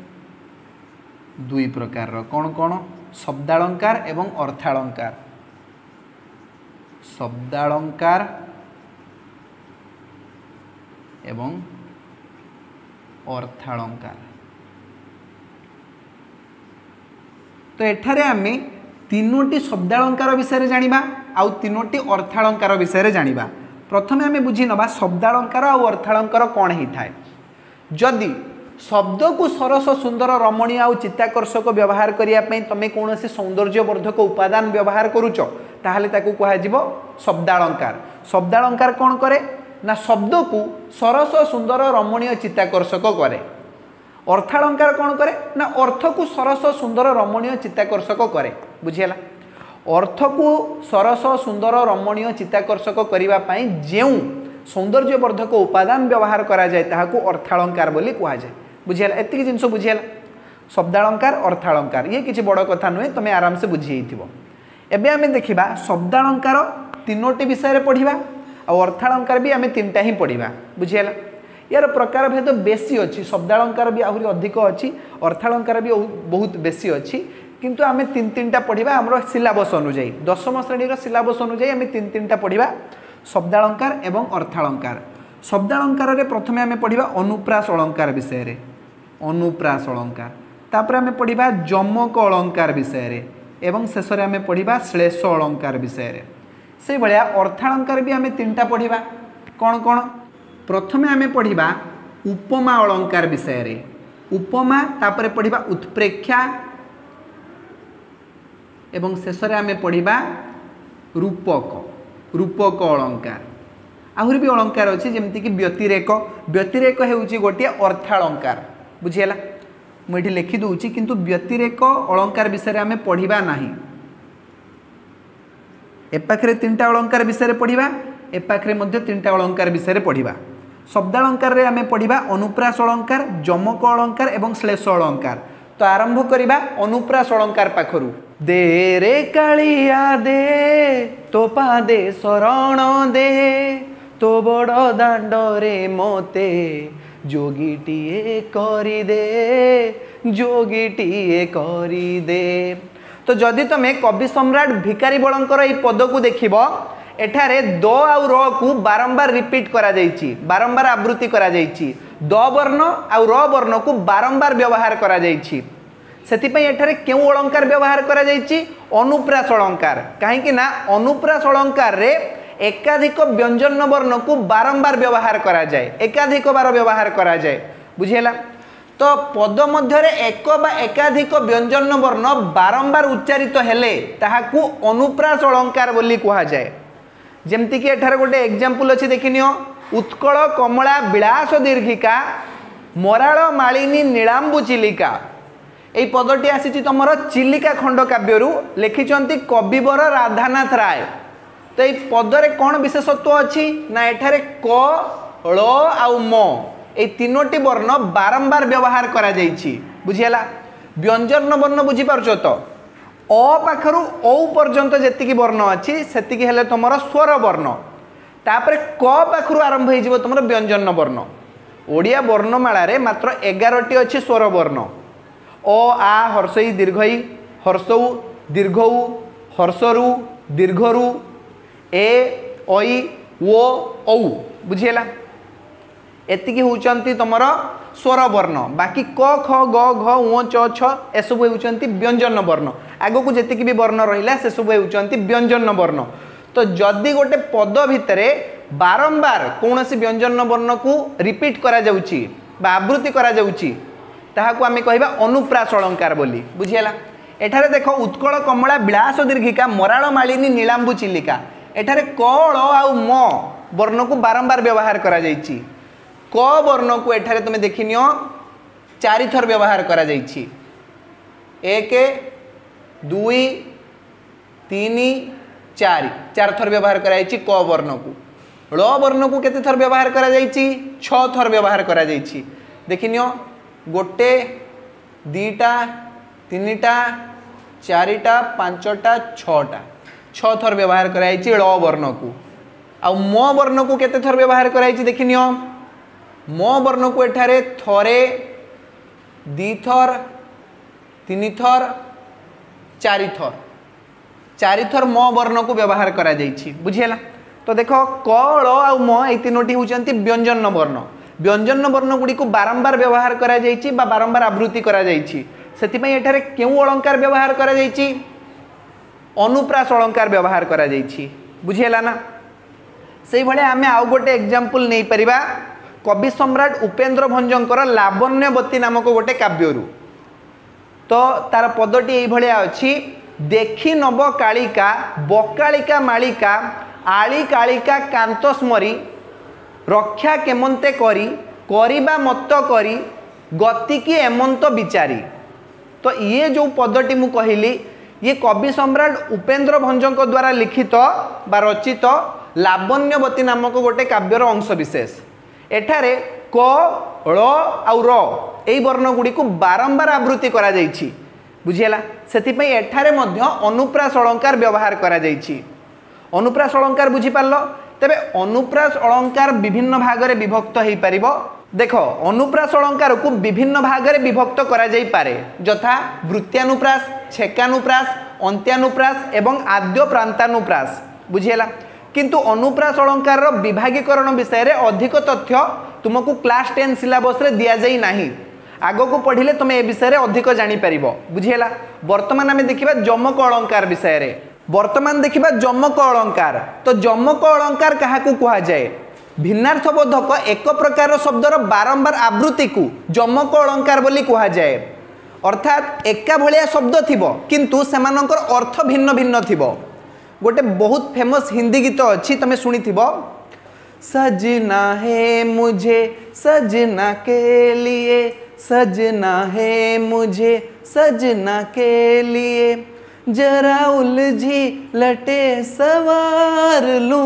दुई प्रकार कौन कौन शब्दालंकार एवं अर्थालंकार। शब्दालंकार एवं अर्थालंकार। तो एठारे आमे तीनोटी शब्दालंकार विषय जानिबा आउ तीनोटी अर्थालंकार विषय जानिबा। प्रथमे आमे बुझी नबा शब्दालंकार आउ अर्थालंकार कौन ही थाए। जदि शब्द को सरस सुंदर रमणीय आउ चित्ताकर्षक व्यवहार करने तुम कौन सौंदर्यवर्धक उपादान व्यवहार करुच ताहले ताकू कहाजिबो शब्दालंकार। शब्दालंकार कौन करे ना शब्द को सरस सुंदर रमणीय चित्ताकर्षक करे। अर्थालंकार कौन करे ना अर्थ को सरस सुंदर रमणीय चित्ताकर्षक करे बुझीगला। अर्थ को सरस सुंदर रमणीय चित्ताकर्षक करने पाई जेउ सौंदर्यवर्धक उपादान व्यवहार करा जाए ताहाकू अर्थालंकार बोली कहा जाए बुझीगला। एतिक जिनस बुझीगला शब्दालंकार अर्थालंकार ये किसी बड़ कथा नुहे तुम आराम से बुझी जाइथिबो। एबे आमे देखिबा शब्दालंकार तीनोटी विषय रे पढ़िबा और अर्थालंकार भी आमे तीनटा ही पढ़िबा बुझीगला। यार प्रकार भेद बेसी अच्छी शब्दालंकार भी आहरी अधिक अच्छी अर्थालंकार भी बहुत बेसी अच्छी किंतु आमे तीन तीनटा पढ़िबा हमरो सिलेबस अनुसार दशम श्रेणी सिलेबस अनुसार आमे तीन तीनटा पढ़िबा शब्दालंकार एवं अर्थालंकार। शब्दालंकार रे प्रथमे आमे पढ़िबा अनुप्रास अलंकार विषय रे अनुप्रास अलंकार तापर आमे पढ़िबा जमक अलंकार विषय रे एवं शेष रे आमे पढ़िबा श्लेष अलंकार विषय रे। से भलिया अर्थालंकार भी आमे तीनटा पढ़िबा कौन कौन। प्रथमे आमे पढ़िबा उपमा अलंकार विषय रे उपमा तापर पढ़िबा उत्प्रेक्षा एवं शेष रे आमे पढ़िबा रूपक रूपक अलंकार। आहरी भी अलंकार अच्छी जमती कि व्यतिरेक व्यतिरेक होउची गोटे अर्थालंकार बुझीगला। मुझे लिखि दूची किंतु व्यतिरेक अलंकार विषय आमे पढ़िबा नाही। ए पाखरे तीनटा अलंकार विषय पढ़िबा ए पाखरे मध्य तीनटा अलंकार विषय पढ़िबा। शब्दालंकार रे आमे पढ़िबा अनुप्रास अलंकार जमक अलंकार एवं श्लेष अलंकार। तो आरंभ करिबा अनुप्रास अलंकार पाखरु दे रे कालिया दे तो पादे शरण दे तो बड़ दांड रे मोते जोगीटीए करी दे जोगीटीए करी दे। तो जदि तुम कवि सम्राट भिखारी बलंकर ये पद को देखिब एठारे द आउ र को बारंबार रिपीट करा जाइछि, बारंबार आवृत्ति करा जाइछि। द वर्ण आउ र वर्ण को बारंबार व्यवहार करा जाइछि। सेतिपई एठारे केउ अलंकार व्यवहार करा जाइछि? अनुप्रास अलंकार। काहेकि ना अनुप्रास अलंकार रे एकाधिक व्यंजन वर्ण को बारंबार व्यवहार करा जाए, एकाधिक बार व्यवहार करा जाए। बुझिला? तो पद मध्य एक बा एकाधिक व्यंजन वर्ण बारंबार उच्चारित हेले ताहाकू अनुप्रास अलंकार बोली कहा जाए। जेमति कि एठारे गोटे एग्जांपल अछि देखिनियो, उत्कल कमला विलास दीर्घिका मराल मालिनी नीलांबु चिलिका। এই পদটি আসিছি তোমার চিলিকা খণ্ড কাব্যরু লিখিছন্তি কবিবর রাধানাথ রায়। তো এই পদরে কোন বিশেষত্ব ଅଛି না এঠারে ক ল আউ ম এই তিনোটি বর্ণ বারম্বার ব্যবহার করা যাইছি। বুঝিলা? ব্যঞ্জন বর্ণ বুঝি পারছো তো? অ পাখরু ঔ পর্যন্ত যেতিকি বর্ণ আছে সেতিকি হেলে তোমার স্বর বর্ণ, তারপরে ক পাখরু আরম্ভ হয়ে যাব তোমার ব্যঞ্জন বর্ণ। ওড়িয়া বর্ণমালারে মাত্র 11টি আছে স্বর বর্ণ। অ আ হর্ষই দীর্ঘই হর্ষৌ দীর্ঘৌ হর্ষরু দীর্ঘরু এ ঐ ও ঔ। বুঝিলা? এতিকি হউচন্তি তোমার স্বর বর্ণ। বাকি ক খ গ ঘ ঙ চ ছ এসবু হউচন্তি ব্যঞ্জন বর্ণ। আগকু যেতিকি বি বর্ণ রহিলা সেসবু হউচন্তি ব্যঞ্জন বর্ণ। তো যদি গোটে পদ ভিতরে বারম্বার কৌনসি ব্যঞ্জন বর্ণ কু রিপিট করা যাউছি বা আবৃত্তি করা যাউছি তাহাকু আমি কহিবা অনুপ্রাস অলঙ্কার বলি। বুঝিলা? এঠারে দেখো উৎকল কমলা বিলাস দীর্ঘিকা মরাল মালিনী নীলাম্বু চিলিকা। এঠারে ক ল আউ ম বর্ণকু বারম্বার ব্যবহার করা যাইছি। ক বর্ণকু এঠারে তুমি দেখিনিও 4 থর ব্যবহার করা যাইছি। 1 2 3 4 4 থর ব্যবহার করা যাইছি ক বর্ণকু। ল বর্ণকু কেতে থর ব্যবহার করা যাইছি? 6 থর ব্যবহার করা যাইছি। দেখিনিও गोटे दीटा तीनटा चारिटा पांचटा छटा 6 थर व्यवहार कराई ल वर्ण को। आ म वर्ण को केते थर व्यवहार कराई देखिनियो, म वर्ण को एठारे थरे 2 थर 3 थर 4 थर 4 थर म वर्ण को व्यवहार करा जाइछि। बुझिला? तो देखो क ल आ म ए तीनोटी होचंती व्यंजन वर्ण। व्यंजन वर्ण गुड़ी को बारंबार व्यवहार करा जाइछि बा बारंबार आवृत्ति करा जाइछि। सेतिपई एठारे केउ अलंकार व्यवहार करा जाइछि? अनुप्रास अलंकार व्यवहार करा जाइछि। बुझिला ना? सेहि भले आमे आउ गोटे एग्जांपल नै परिबा कवि सम्राट उपेन्द्र भंजकर लावण्यवती नामक गोटे काव्यरु। तो तार पदटी एई भलिया अछि, देखि नब कालिका बकालिका मालिका आली कालिका कांत स्मरी रक्षा केमंते करी करिबा मत करी गति की एमंत विचारी। तो ये जो पदटी मु कहली ये कवि सम्राट उपेन्द्र भंजक द्वारा लिखित बा रचित लावण्यवती नामक गोटे काव्यर अंश विशेष। एठारे क ल आउ र एई वर्ण गुडी को बारंबार आवृत्ति करा जाइछि। बुझिला? सेतिपई एठारे मध्य अनुप्रास अलंकार व्यवहार करा जाइछि। अनुप्रास अलंकार बुझि पारलो? तेबे अनुप्रास अलंकार विभिन्न भागरे विभक्त हेई परिबो। देखो अनुप्रास अलंकार को विभिन्न भागरे विभक्त करा जाई पारे, यथा वृत्त्यानुप्रास छेकानुप्रास अंत्यानुप्रास एवं आद्य प्रांतानुप्रास। बुझिला? किंतु अनुप्रास अलंकार रो विभागीकरण विषय रे अधिक तथ्य तुमको क्लास 10 सिलेबस रे दिया जाई नाही। आगो को पढ़िले तुम ए विषय रे अधिक जानि परिबो। बुझिला? वर्तमान आमे देखिबा जमक अलंकार विषय रे। वर्तमान देखिबा जमक अलंकार। तो जमक अलंकार काहाकू कहा जाए? भिन्नार्थबोधक एक प्रकार शब्दर बारंबार आवृत्ति को जमक अलंकार बोली कहा जाए। अर्थात एका भलिया शब्द थिबो किंतु सेमानकर अर्थ भिन्न भिन्न थिबो। गोटे बहुत फेमस हिंदी गीत अच्छी तमे सुनिथिबो, सजना है मुझे सजना के लिए सजना है मुझे सजना के लिए जरा उलझी लटे सवार लूं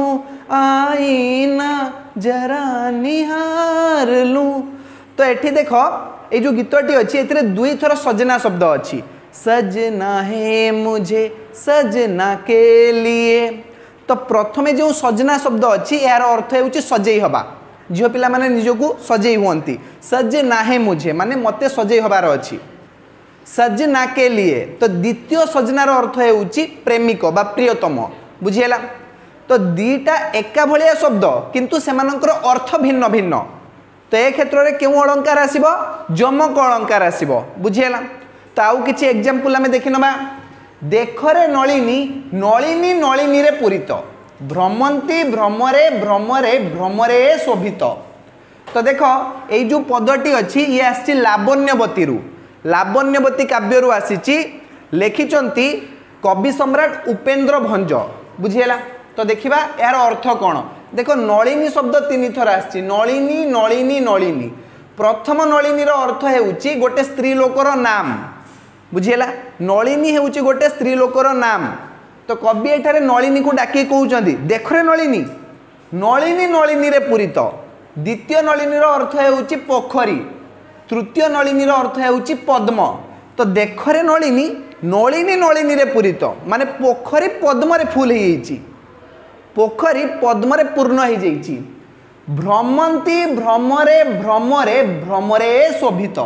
आईना जरा निहार लूं। तो एठी देखो ये जो गीतटी अच्छी ए 2 थर सजना शब्द अच्छी। सजना है मुझे सजना के लिए। तो प्रथमे जो सजना शब्द अच्छी यार अर्थ है सजई हवा, झील पिला माने निजको सजई हुंती। सजना है मुझे माने मते सजई हबार अच्छी, सजना के लिए। तो द्वितीय सजनार अर्थ है प्रेमिक बा प्रियतम, बुझीला। तो दीटा एका भलिया शब्द किंतु सेमानकर अर्थ भिन्न भिन्न। तो ए क्षेत्र में क्यों अलंकार आसीबो, जमक अलंकार आसीबो, बुझीला। तो आउ किछि एग्जांपल आमे देखि नबा। देखरे नलिनी नलिनी नलिनी रे पूरित, भ्रमंती भ्रमरे भ्रमरे भ्रमरे शोभित। तो देख ये जो पदटी अच्छी ये आसी लावण्यवती रु, लावण्यवती काव्यरु आसी लिखिचंती कवि सम्राट उपेन्द्र भंज, बुझीला। तो देखिबा यार अर्थ कौन। देखो नलिनी शब्द 3 थर आसी, नलिनी नलिनी नलिनी। प्रथम नलिनी रो अर्थ हेउची गोटे स्त्री लोकर नाम, बुझीला। नलिनी हेउची गोटे स्त्री लोकर नाम। तो कवि एठारे नलिनी को डाकी कहउचंदी देखरे नलिनी, नलिनी नलिनी रे पूरित। द्वितीय नलिनी रो अर्थ हेउची पोखरी, तृतीय नलिनी रो अर्थ हेउची पद्म। तो देखरे नलिनी नलिनी नलिनी रे पूरित माने पोखरी पद्म रे फुल हो जाइछि, पोखरी पद्म रे पूर्ण हो जाइछि। भ्रमंती भ्रमरे भ्रमरे भ्रमरे शोभित,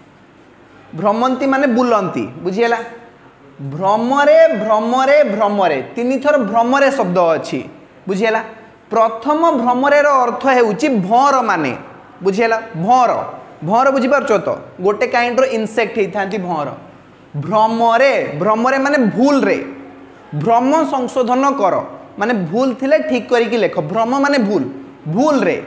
भ्रमंती माने बुलंती, बुझीला। भ्रमरे भ्रमरे भ्रमरे 3 थर भ्रमरे शब्द अच्छी, बुझीला। प्रथम भ्रमरे रो अर्थ हेउची भौर माने, बुझीला। भौर भौर बुझी पारछो तो गोटे काइंड रो इनसेक्ट ही थांती भौर। भ्रमरे भ्रमरे माने भूल रे, भ्रम संशोधन कर माने भूल थिले ठीक करिकी लेख, भ्रम माने भूल, भूल रे।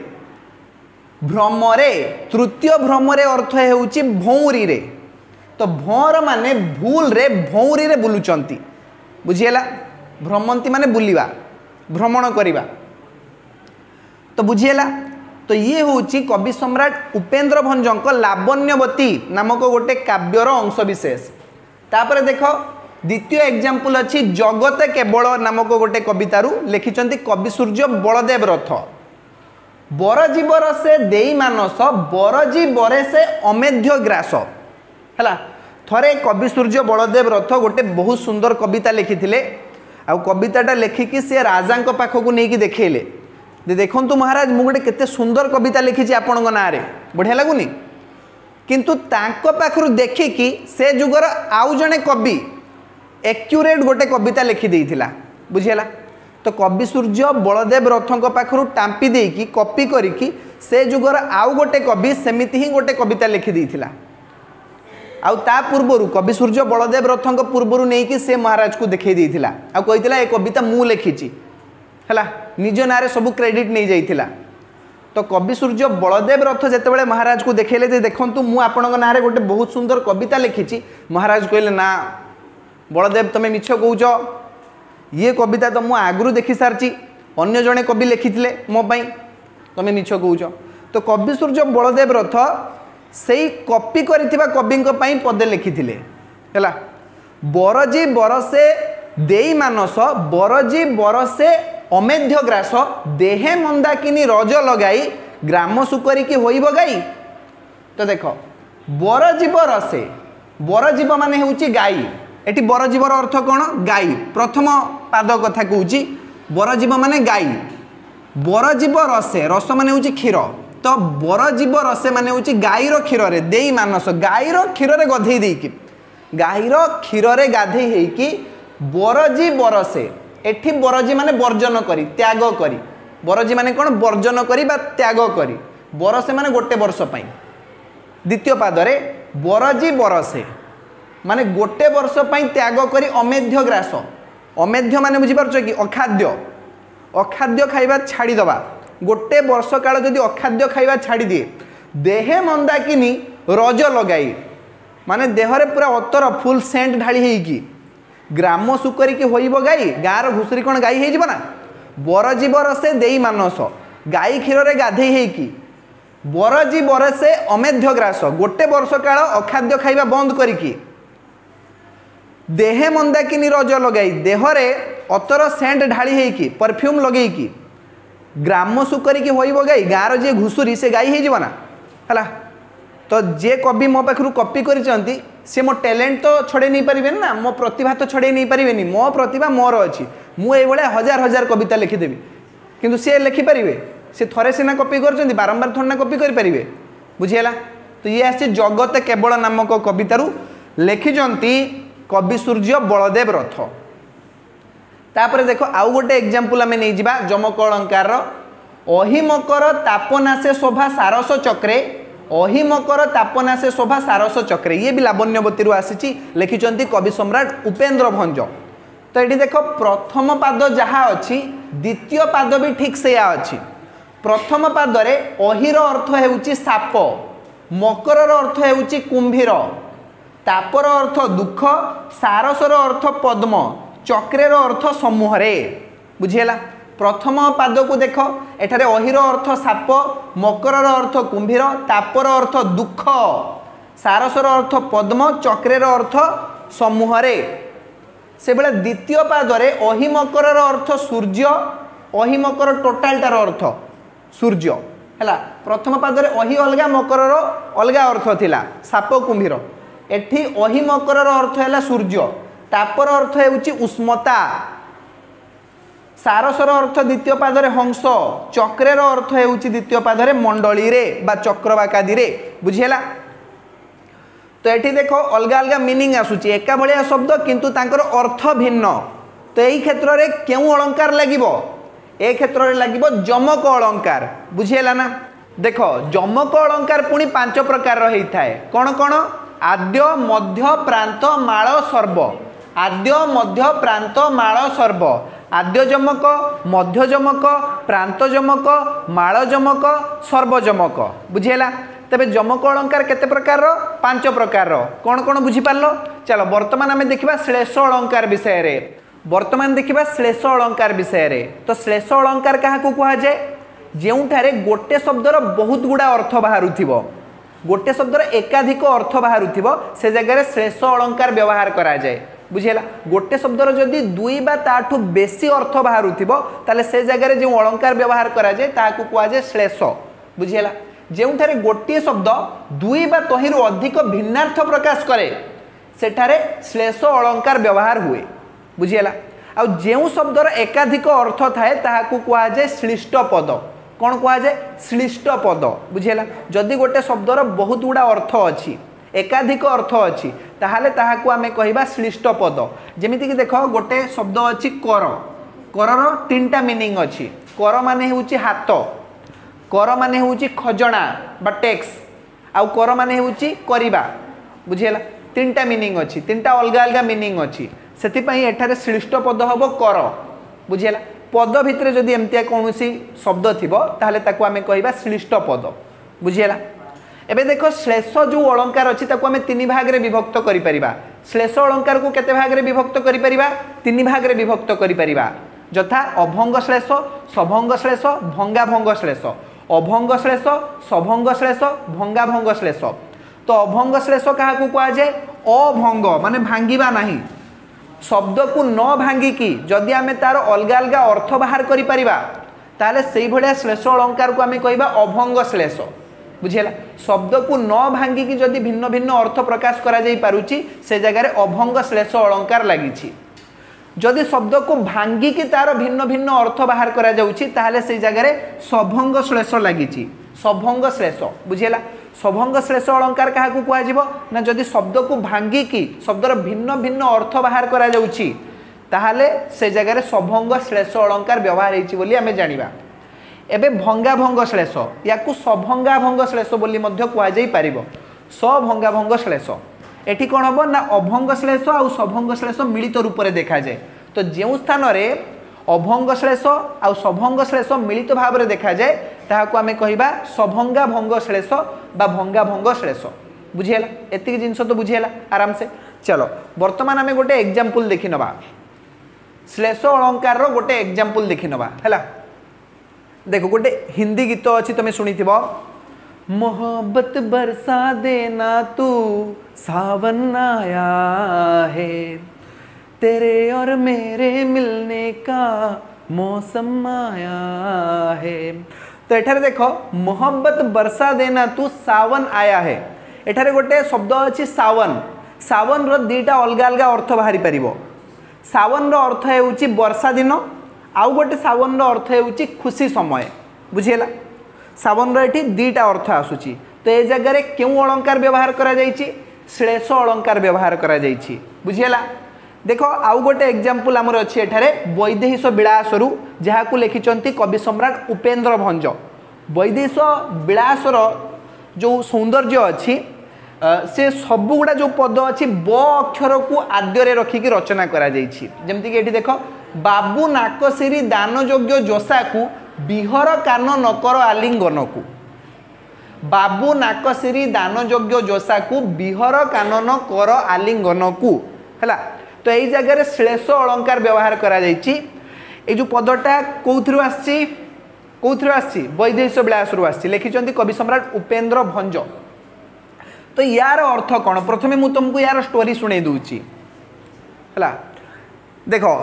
भ्रमरे तृतीय भ्रमरे अर्थ हेउची भौरी रे। तो भौर माने भूल रे भौरी रे बुलुचंती, बुझीला। भ्रमंती माने बुलिबा, भ्रमण करिबा, तो बुझीला। तो ये होची कवि सम्राट उपेन्द्र भंजक लावण्यवती नामक गोटे काव्यर अंश विशेष। तापर देख द्वितीय एग्जांपल अच्छी जगत केवल नामक गोटे कवितारू लिखिचंती कवि सूर्य बलदेव रथ। बरजीव रसे देई मानस बरजी बरे से अमेध्य ग्रास है। थरे कवि सूर्य बलदेव रथ गोटे बहुत सुंदर कविता लिखिथिले। आ कविताटा लेखिकी से राजा पाखक नहीं देखले, देखु महाराज मु गोटे केते सुंदर कविता लिखी आपण ना रे, बढ़िया लगुनि। किंतु तांको पाखरु देखिकी से जुगर आउ जने कवि एक्यूरेट गोटे कविता लिखि देइथिला, बुझीला। तो कवि सूर्य बलदेव रथों पाखरु टांपी देकी कॉपी करिकी से जुगर आउ गोटे कवि सेमिति ही गोटे कविता लिखि देइथिला। आउ ता पूर्वरु कवि सूर्य बलदेव रथों पूर्वरु नहीं कि से महाराज को देखै देइथिला आ कहिथिला ए कविता मु लिखिची हैला, निज नारे सब क्रेडिट नहीं जाइथिला। तो कवि सूर्य बलदेव रथ जेतेबेले महाराज को देखैले जे देखंतु मु आपनक नारे गोटे बहुत सुंदर कविता लिखिची। महाराज कहले ना बलदेव तमे मिछ कहउछ, ये कविता तो मु आगु देखि सारची, अन्य जने कवि लिखिथिले मो पई, तमे मिछ कहउछ। तो कवि सूर्य बलदेव रथ सेई कॉपी करिथिबा कविंक पई पदे लिखिथिले हैला। बरजी बरसे देई मानस बरजी बरसे अमेध्य ग्रास देहे मंदाकिनी रज लगाई ग्राम सुकरी की होइब गाई। तो देख बरजीव रसे, बरजीव माने हेउची गाई। एटी बरजीवर अर्थ कौन, गाई। प्रथम पाद कथा कहूची बरजीव माने गाई। बरजीव रसे, रस माने हेउची क्षीर। तो बरजीव रसे माने हेउची गाईर क्षीर रे देई मानस, गाईर क्षीर रे गधेई देकी, गाईर क्षीर रे गाधेई हेकी बरजी बरसे। एठी बरजी माने वर्जन करी, त्याग करी। बरजी माने कौन, वर्जन करी बा त्याग करी। बरसे माने गोटे वर्ष पई। द्वितीय पादरे बरजी बरसे माने गोटे वर्ष पई त्याग करी अमेध्य ग्रास। अमेध्य माने बुझी पारछो कि अखाद्य, अखाद्य खाइबा छाड़ी दबा। गोटे वर्ष काल जदि अखाद्य खाइबा छाड़ी दिए, देहे मंदाकिनी रज लगाई माने देहरे पूरा अतर फुल सेंट ढाली हेकी ग्राम सुकरी की होइब गाई। गाँर घुसुरी कौन गाई हेजिब ना। बरजीव रसे देई मानस गाई क्षीर रे गाधेई हेकी बरजी बरसे अमेध्य ग्रास गोटे वर्ष काल अखाद्य खाइबा बंद करिकी देहे मंदाकिनी रज लगाई देहरे अतर सेंट ढाली हेकी परफ्यूम लगेकी ग्राम सुकरी की होइब गाई। गाँर जे घुसुरी से गाई हेजिब ना हैला। तो जे कवि मो पाखरु कॉपी करिसंती सी मो टैलेंट तो छड़े नहीं पारे ना, मो प्रतिभा तो छड़े नहीं पारे, मो प्रतिभा मोर अच्छी, मुझे हजार हजार कविता लिखिदेवी, किंतु सी लिखिपारे, सी थरे सीना कॉपी कर बारंबार थोड़ा कॉपी करें, बुझीगला। तो ये आसी जगत केवल नामक कवितारू लिखिंट कवि सूर्य बलदेव रथ। तापर देखो आउ गोटे एग्जांपल आम नहीं जा जमक अलंकार अहिमकर तापनाशे शोभा सारस चक्रे, अहिमकर तापनाशे शोभा सारस चक्रे, ये भी लावण्यवती आसी लिखिंट कवि सम्राट उपेन्द्र भंज। तो ये देख प्रथम पाद जहाँ अच्छी द्वितीय पाद भी ठीक से अच्छी। प्रथम पादरे अहिर अर्थ हेउची साप, मकर अर्थ हेउची कुंभीर, तापर अर्थ दुख, सारसर अर्थ पद्म, चक्रेर अर्थ समूह रे, बुझीगला। प्रथम पाद को देख एठारे अहिर अर्थ साप, मकर अर्थ कुंभीर, तापर अर्थ दुख, सारसर अर्थ पद्म, चक्रेर अर्थ समूह रे। से बेले द्वितीय पादरे अहिमकर अर्थ सूर्य, अहिमकर टोटालटार अर्थ सूर्य है। प्रथम पादरे अहि अलगा मकर अलगा अर्थ थिला साप कुंभीर, एठी अहि मकर अर्थ है सूर्य, तापर अर्थ हेउची उष्मता, सारसर अर्थ द्वितीय पादरे हंस, चक्रेर अर्थ हेउची द्वितीय पादरे मंडली रे बा चक्रवाकादी रे, बुझीगला। तो ये देख अलग अलग मीनिंग आसूची, एका भलिया शब्द किंतु तांकर अर्थ भिन्न। तो यही क्षेत्र में क्यों अलंकार लगिबो, ए क्षेत्र में लगिबो जमक अलंकार, बुझीगला ना। देख जमक अलंकार पुणी 5 प्रकार होता है, कौन कौन? आद्य मध्य प्रांत माळ सर्व, आद्य मध्य प्रांत माळ सर्व, आद्य जमक, मध्य जमक, प्रांत जमक, माळ जमक, सर्व जमक, बुझीगला। तेबे जमक अलंकार केते प्रकार? 5 प्रकार। कौन कौन बुझीपार? चलो बर्तमान आम देखा श्लेष अलंकार विषय रे, बर्तमान देखा श्लेष अलंकार विषय रे। तो श्लेष अलंकार क्या कहुए? जोठारे गोटे शब्दर बहुत गुड़ा अर्थ बाहरुथिबो, गोटे शब्दर एकाधिक अर्थ बाहरुथिबो, से जगह श्लेष अलंकार व्यवहार करा जाए, बुझीगला। गोटे शब्दर जदि 2 बा ताठू बेसी अर्थ बाहरुथिबो ताले से जगह जो अलंकार व्यवहार करा जाए ताकू कुआ जाए श्लेष, बुझीगला। जोठारे गोटे शब्द 2 बा तहिरु अधिक भिन्नार्थ प्रकाश करे सेठारे श्लेष अलंकार व्यवहार हुए, बुझीगला। आ जो शब्दर एकाधिक अर्थ थाए ताहाकू कुआ जाए श्लिष्ट पद। कौन कुआ जाए? श्लिष्ट पद, बुझीगला। जदि गोटे शब्दर बहुत गुड़ा अर्थ अच्छी, एकाधिक अर्थ अच्छी, ताहाले ताहाकू आमे कहिबा श्लिष्ट पद। जेमिति कि देख गोटे शब्द अच्छी कर, करर 3टा मीनिंग अच्छी। कर माने होउची हाथ, कर माने होउची खजना बा टैक्स, आउ कर माने होउची करिबा, बुझीगला। 3टा मीनिंग अच्छी, 3टा अलग अलग मीनिंग अच्छी, सेतिपई एठारे श्लिष्ट पद हबो कर, बुझीगला। पद भितर जदि एमतिया कौनसी शब्द थिबो ताहले ताकू आमे कहिबा श्लिष्ट पद, बुझीगला। एबे देखो श्लेष जो अलंकार अच्छी ताकू आमे 3 भाग रे विभक्त करि परिबा। श्लेष अलंकार को केते भाग रे विभक्त करि परिबा? 3 भाग रे विभक्त करि परिबा, यथा अभंग श्लेष, सभंग श्लेष, भंगाभंग श्लेष। अभंग श्लेष, सभंग श्लेष, भंगाभंग श्लेष। तो अभंग श्लेष क्या कुआ जाए? अभंग माने भांगिबा नहीं, शब्द को न भांगिकी जदि आमे तार अलग अलग अर्थ बाहर करि परिबा ताले सेई भलिया श्लेष अलंकार को आमे कहिबा अभंग श्लेष, बुझीगला। शब्द को न भांगिकी जदि भिन्न भिन्न अर्थ प्रकाश करा जाई पारुची से जगह रे अभंग श्लेष अलंकार लागिछि। जदि शब्द को भांगिकी तार भिन्न भिन्न अर्थ बाहर करा जाउछि ताहले से जगह रे सभंग श्लेष लागिछि, सभंग श्लेष, बुझीगला। सभंग श्लेष अलंकार क्या कुआ जीवो ना जदि शब्द को भांगिकी शब्दर भिन्न भिन्न अर्थ बाहर करा जाउछि ताहले से जगह रे सभंग श्लेष अलंकार व्यवहार होइछि बोली आमे जानिबा। एबे भंगाभंग श्लेष या सभंगाभंग श्लेष बोली मध्य कुआ जाई पारिबो। सभंगाभंग श्लेष एठी कोन हबो ना अभंग श्लेष आ सभंग श्लेष मिलित रूप रे देखा जाए। तो जो स्थान रे अभंग श्लेष आ सभंग श्लेष मिलित भाव रे देखा जाए ताहाकू आमे कहिबा सभंगाभंग श्लेष बा भंगाभंग श्लेष, बुझीगला। एतिक जिंस तो बुझीगला आराम से। चलो वर्तमान आमे गोटे एग्जांपल देखि नबा, श्लेष अलंकार रो गोटे एग्जांपल देखि नबा हैला। देखो गोटे हिंदी गीत अछि तमे सुनिथिबो, मोहब्बत बरसा देना तू सावन आया है, तेरे और मेरे मिलने का मौसम आया है। तो एठारे देखो मोहब्बत बरसा देना तू सावन आया है, एठारे गोटे शब्द अच्छी सावन। सावन रो दीटा अलग अलग अर्थ बाहरी पारिबो। सावन रो अर्थ हेउची वर्षा दिन, आउ गोटे सावन रो अर्थ हेउची खुशी समय। बुझिएला, सावन रो एठी दीटा अर्थ आसुची। तो ए जगह रे केउ अलंकार व्यवहार करा जाईची? श्लेष अलंकार व्यवहार करा जाईची। बुझिएला, देखो आउ गोटे एग्जांपल हमर अछि एठारे वैदेहिश विलासरु, जहा को लिखिचंती कवि सम्राट उपेंद्र भंज। वैदेहिश विलासर जो सौंदर्य अछि से सबु गुडा जो पद अछि ब अक्षर को आद्य रे रखी की रचना करा जाईची। जेमति कि एठी देखो, बाबू नाकसिरी दान योग्य जोसा को बिहर कान नकर आलिंगन को। बाबू नाकसिरी दान योग्य जोसा को बिहर कानन कर आलिंगन को। हैला, तो यही जगह श्लेष अलंकार व्यवहार करा जाईची। ए जो पदटा कोउथरु आछि, कोउथरु आछि? वैदेहिश विलासरु आछि। लिखिचंती कवि सम्राट उपेंद्र भंज। तो यार अर्थ कौन? प्रथमे मु तुमको यार स्टोरी सुनै दूची। हैला, देखो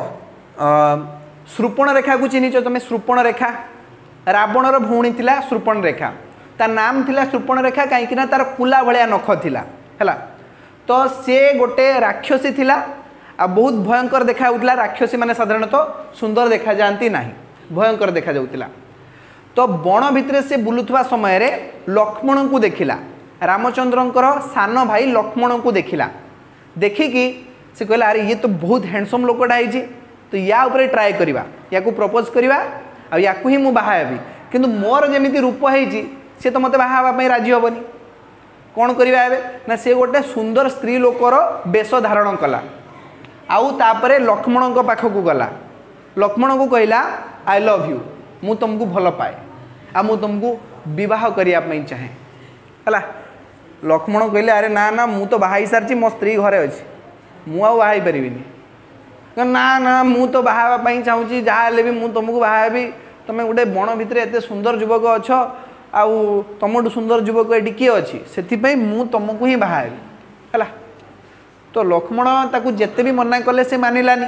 श्रुपण रेखा को चिन्हिच तुम? श्रुपण रेखा रावणर भौणी थिला श्रुपण रेखा। ता नाम थिला श्रुपण रेखा कहीं ना तार कुला भलिया नख थिला। हैला, तो से गोटे राक्षसी थिला आ बहुत भयंकर देखा होउतला। राक्षसी माने साधारणतः सुंदर देखा जानती नाही, भयंकर देखा जाउतला। तो बण भितरे से बुलुथवा समय रे लक्ष्मण को देखिला। रामचंद्रंकर सान भाई लक्ष्मण को देखिला। देखिकी से कहला अरे ये तो बहुत हैंडसम लोकटा है, तो या ऊपर ट्राए करवा, या को प्रपोज करवा, आ या को ही मु बाहा हेबी। किंतु मोर जेमिति रूप है सी तो मत बाहा हेबा पई राजी हेबनी। कौन करवा एबे ना, से गोटे सुंदर स्त्री लोकर बेश धारण कला। आउ तापरे लक्ष्मण को पाख को गला। लक्ष्मण को कहला आई लव यू, मु तुमको भल पाए, आ मु तुमको विवाह करिया पई चाहे। हला, लक्ष्मण कहले अरे ना ना मु तो बाहाई सारची, मो स्त्री घरे अछि, मु आ बाहाई परिबिनी। ना ना मु तो बाहा पई चाहूची, जहा हेले भी मु तुमको बाहा हेबी। तमे गोटे बण भितरे एते सुंदर युवक अछ, आउ तमटू सुंदर युवक एटी किए अछि, सेति पई मु तुमको ही बाहा हेबी। हला, तो लक्ष्मण ताकू जेते भी मना कले से मानिलानी।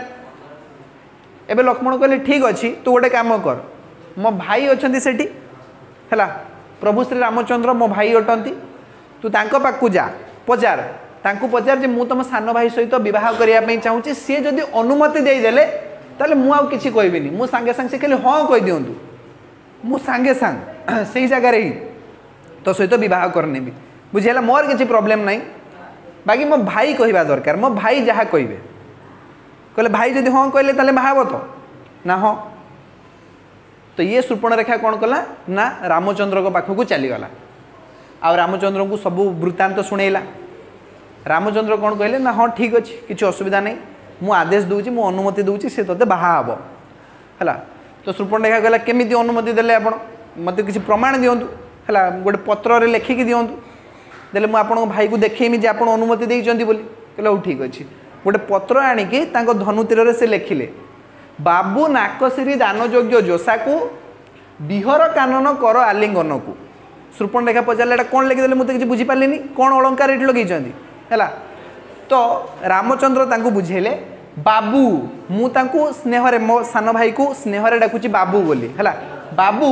एबे लक्ष्मण कहले ठीक अछि, तू गोटे काम कर, मो भाई अछंती सेठी। हला, प्रभु श्री रामचंद्र मो भाई अटंती, तू तांको पाकू जा, पचार तांको पचार जे मु तुम सान भाई सहित विवाह करिया पई चाहूची। सी जदि अनुमति दे देले ताले मु आ किछि कहबिनी, मु संगे संग से कहले हां कहि दियंतु, मु संगे संग सेही जगह रे तो सहित विवाह करनेबी। बुझियला, मोर किछि प्रॉब्लम नाही, बाकी मो भाई कहबा दरकार, मो भाई जहा कहबे। कहले भाई जदि हां कहले ताले बाहाबो तो ना? हां। तो ये श्रुपण रेखा कौन कला ना रामचंद्र को पाखक चली गला। आ रामचंद्र को सब वृत्तांत शुणेला। रामचंद्र कौन कहले ना हाँ ठीक अच्छे, किसी असुविधा नहीं, मु आदेश दूची, मु अनुमति दूची, से तोते बाहा हम है। तो श्रुपण रेखा कहला केमिति अनुमति देले आपण, मत किसी प्रमाण दियंतु है, गोटे पत्र लेखिकी दियंतु, देले मु आपन भाई को देखैमी जे आपण अनुमति देइचंती बोली। कहले हो ठीक अच्छे, गोटे पत्र आनिकी तांको धनुतीर रे से लेखिले, बाबू नाकसिरी दान योग्य जोसा को बिहर कानन कर आलिंगन को। श्रुपण रेखा पचारे कौन लिखिदेले, मुझे किसी बुझीपारे कौन अलंकार ये लगे है। तो रामचंद्र तांको बुझेले बाबू, मु तांको स्नेहरे मो सान भाई को स्नेहरे डाकुची बाबू बोली है। बाबू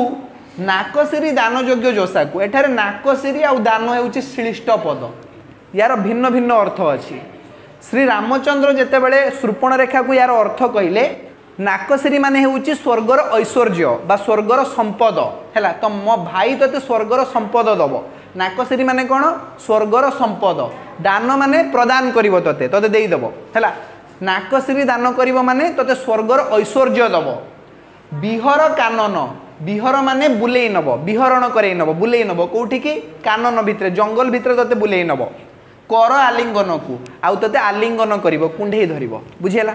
नाकसिरी दान योग्य जोसा को, एठारे नाकसिरी आ दान होउची श्लिष्ट पद, यार भिन्न भिन्न अर्थ अच्छी। श्री रामचंद्र जेतेबेले श्रुपण रेखा को यार अर्थ कहले, नाकसिरी माने होउची स्वर्गर ऐश्वर्य बा स्वर्गर संपद है। तो मो भाई तोते स्वर्गर संपद दब। नाकसिरी माने कौन? स्वर्गर संपद। दान माने प्रदान करिवो तोते, तोते देई दब है। नाकसिरी दान करिवो माने तोते स्वर्गर ऐश्वर्य दब। बिहर कानन, बिहर माने बुलेई नब, बिहरण करई नब, बुलेई नब कोठी की कानन भितरे, जंगल भितरे तोते बुलेई नब। कर आलिंगन को, आउ तोते आलिंगन करिवो, कुंढेई धरिवो। बुझियला?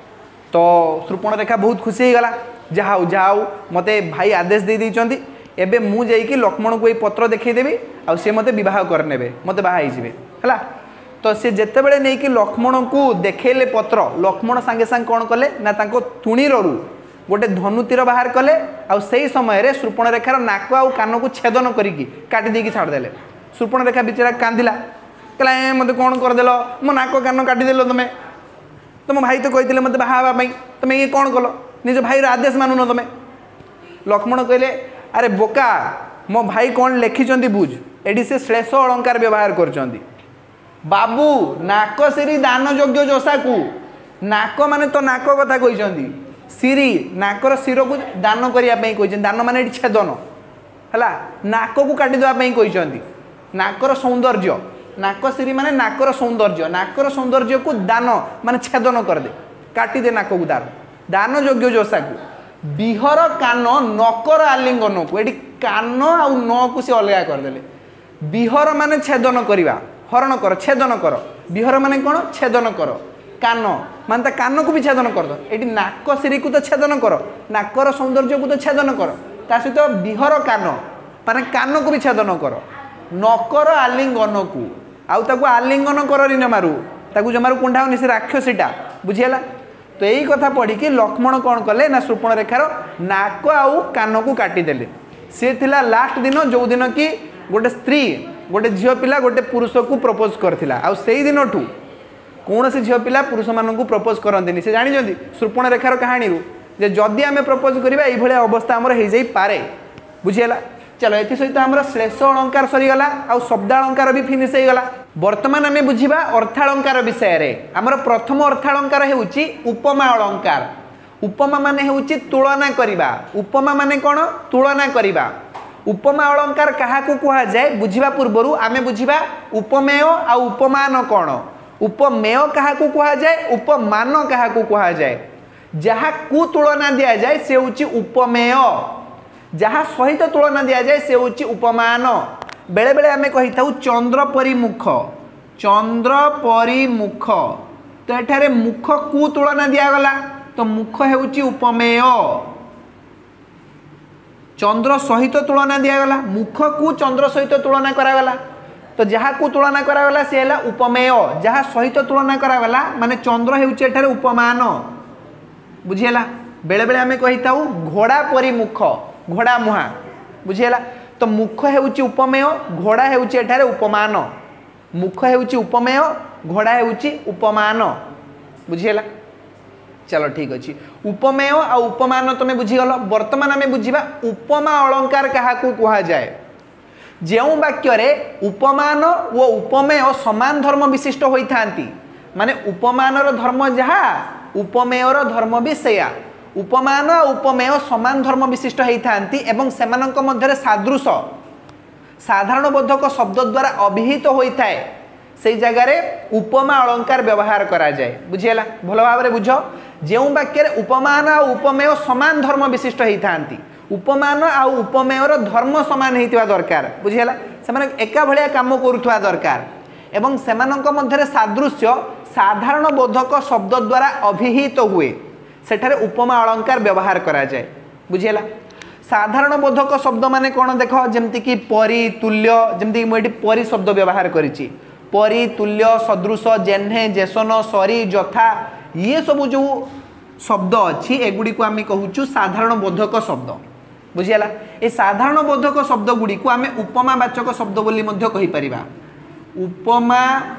तो श्रुपण रेखा बहुत खुशी हो गला, जाऊ जाऊ मते भाई आदेश दे देइचंती, एबे मु जाइकी लक्ष्मण को ये पत्र देखैदेबी, आ से मते विवाह करनेबे, मते बाहा हिजिबे हला। तो से जेतेबेले नै कि लक्ष्मण को देखैले पत्र, लक्ष्मण संगे संग कोन कले ना तांको तुणीरु गोटे धनुतीर बाहर कले, आ सेही समय रे श्रुपण रेखार नाक आ कान को छेदन करिकी काटी देकी छाड़ देले। श्रुपण रेखा बिचारा कांदिला, कहला मते कोन कर देलो, मो नाक कान काटी देलो तमे, तुम भाई तो कहते मत बाहा तुम्हें ये कौन कल, निज भाई आदेश मानुन तुम्हें। लक्ष्मण कहले अरे बोका, मो भाई कौन लिखिं बुझ, एडी से श्लेष अलंकार व्यवहार कर बाबू नाक सिरी दान योग्य जोसा को नाक माने तो नाक कथा कहते सिरी नाकर शिर को दान करने कहते दान माने छेदन है नाक को काटिदेवाई कहते नाकर सौंदर्य नाक सिरी माने नाकर सौंदर्य को दान माने छेदन करदे काटिदे नाक को दान योग्य जोसा को विहर कान नकर आलिंगन को ये कान आ न को सी अलग करदे विहर माने छेदन करवा हरण कर छेदन कर विहर माने कौन छेदन कर कान माने कान को भी छेदन कर दो ये नाक सिरी को तो छेदन कर नाकर सौंदर्य को तो छेदन कर ता सहित विहर कान माने कान को भी छेदन कर नकर आलिंगन को आउ आलिंगन कर जमारू ताकू जमारू कुंडाऊनी से राक्षसीटा बुझीगला तो यही कथा पढ़ी कि लक्ष्मण कौन कले ना शूर्पणरेखार नाक आउ कान को काटिदेले सी थिला लास्ट दिन जो दिन कि गोटे स्त्री गोटे झील पिला गोटे पुरुष को प्रपोज करथिला आउ सेही दिन ठू कौन से झील पिला पुरुष मान प्रपोज करते से जानी शूर्पणरेखार कहानी जे जदि आम प्रपोज करवा ये अवस्था आमर हो पारे बुझीगला चलो ये सहित आम श्लेष अलंकार सरीगला आउ शब्दालंकार भी फिनिश हो गला वर्तमान आम बुझा अर्थालंकार विषय रे आमर प्रथम अर्थालंकार होउची उपमा अलंकार उपमा माने होउची तुलना करिबा उपमा माने कोन तुलना करिबा उपमा अलंकार कहा को कहा जाए बुझिबा पूर्वरु आमे बुझिबा उपमेय आ उपमान कोन उपमेय कहा को कहा जाए उपमान कहा को कहा जाए जहा को तुलना दिया जाए से होउची उपमेय जहाँ सहित तुलना दि जाए से होची उपमान बेले बेले आमे कही था चंद्र परी मुख तो एठारे मुख को तुलना दिगला तो मुख होची उपमेय चंद्र सहित तुलना दिगला मुख को चंद्र सहित तुलना करागला तो जहाँ को तुलना करागला से है उपमेय जहाँ सहित तुलना करागला माने चंद्र होची एठारे उपमान बुझीगला बेले बेले आमे कही था घोड़ा परी मुख घोड़ा मुहा बुझीगला तो मुख होउची उपमेय घोड़ा होउची एठारे उपमान मुख होउची उपमेय घोड़ा होउची उपमान बुझीगला चलो ठीक अच्छे उपमेय आ उपमान तुम बुझीगल वर्तमान आम बुझा उपमा अलंकार क्या कह जाए जो वाक्य उपमान व उपमेय समान धर्म विशिष्ट होता माने उपमान धर्म जहाँ उपमेयर धर्म भी सेया उपमान उपमेय समान धर्म विशिष्ट होता एवं सेमानक मध्य सादृश साधारण बोधक शब्द द्वारा अभिहित होता है से जगार उपमा अलंकार व्यवहार करा जाए बुझीगला भल भाव बुझ जो वाक्य उपमान आ उपमेय समान धर्म विशिष्ट होता उपमान आ उपमेयर धर्म समान होता दरकार बुझीगला से एका भलिया काम करुवा दरकार एवं सेमानक मध्य सादृश्य साधारण बोधक शब्द द्वारा अभिहित हुए सेठारे उपमा अलंकार व्यवहार करा जाए बुझीगला साधारण बोधक शब्द माने कौन देख जमती कि परी तुल्य जमती मुझे परी शब्द व्यवहार करिछि परी तुल्य सदृश जेन्हे जेसन सरी जथा ये सब जो शब्द अच्छी एगुड़ी को आम कहूँ साधारण बोधक शब्द बुझीगला ये साधारण बोधक शब्द गुड़ी को आम उपमा वाचक शब्द बोली मध्य कहि परिबा उपमा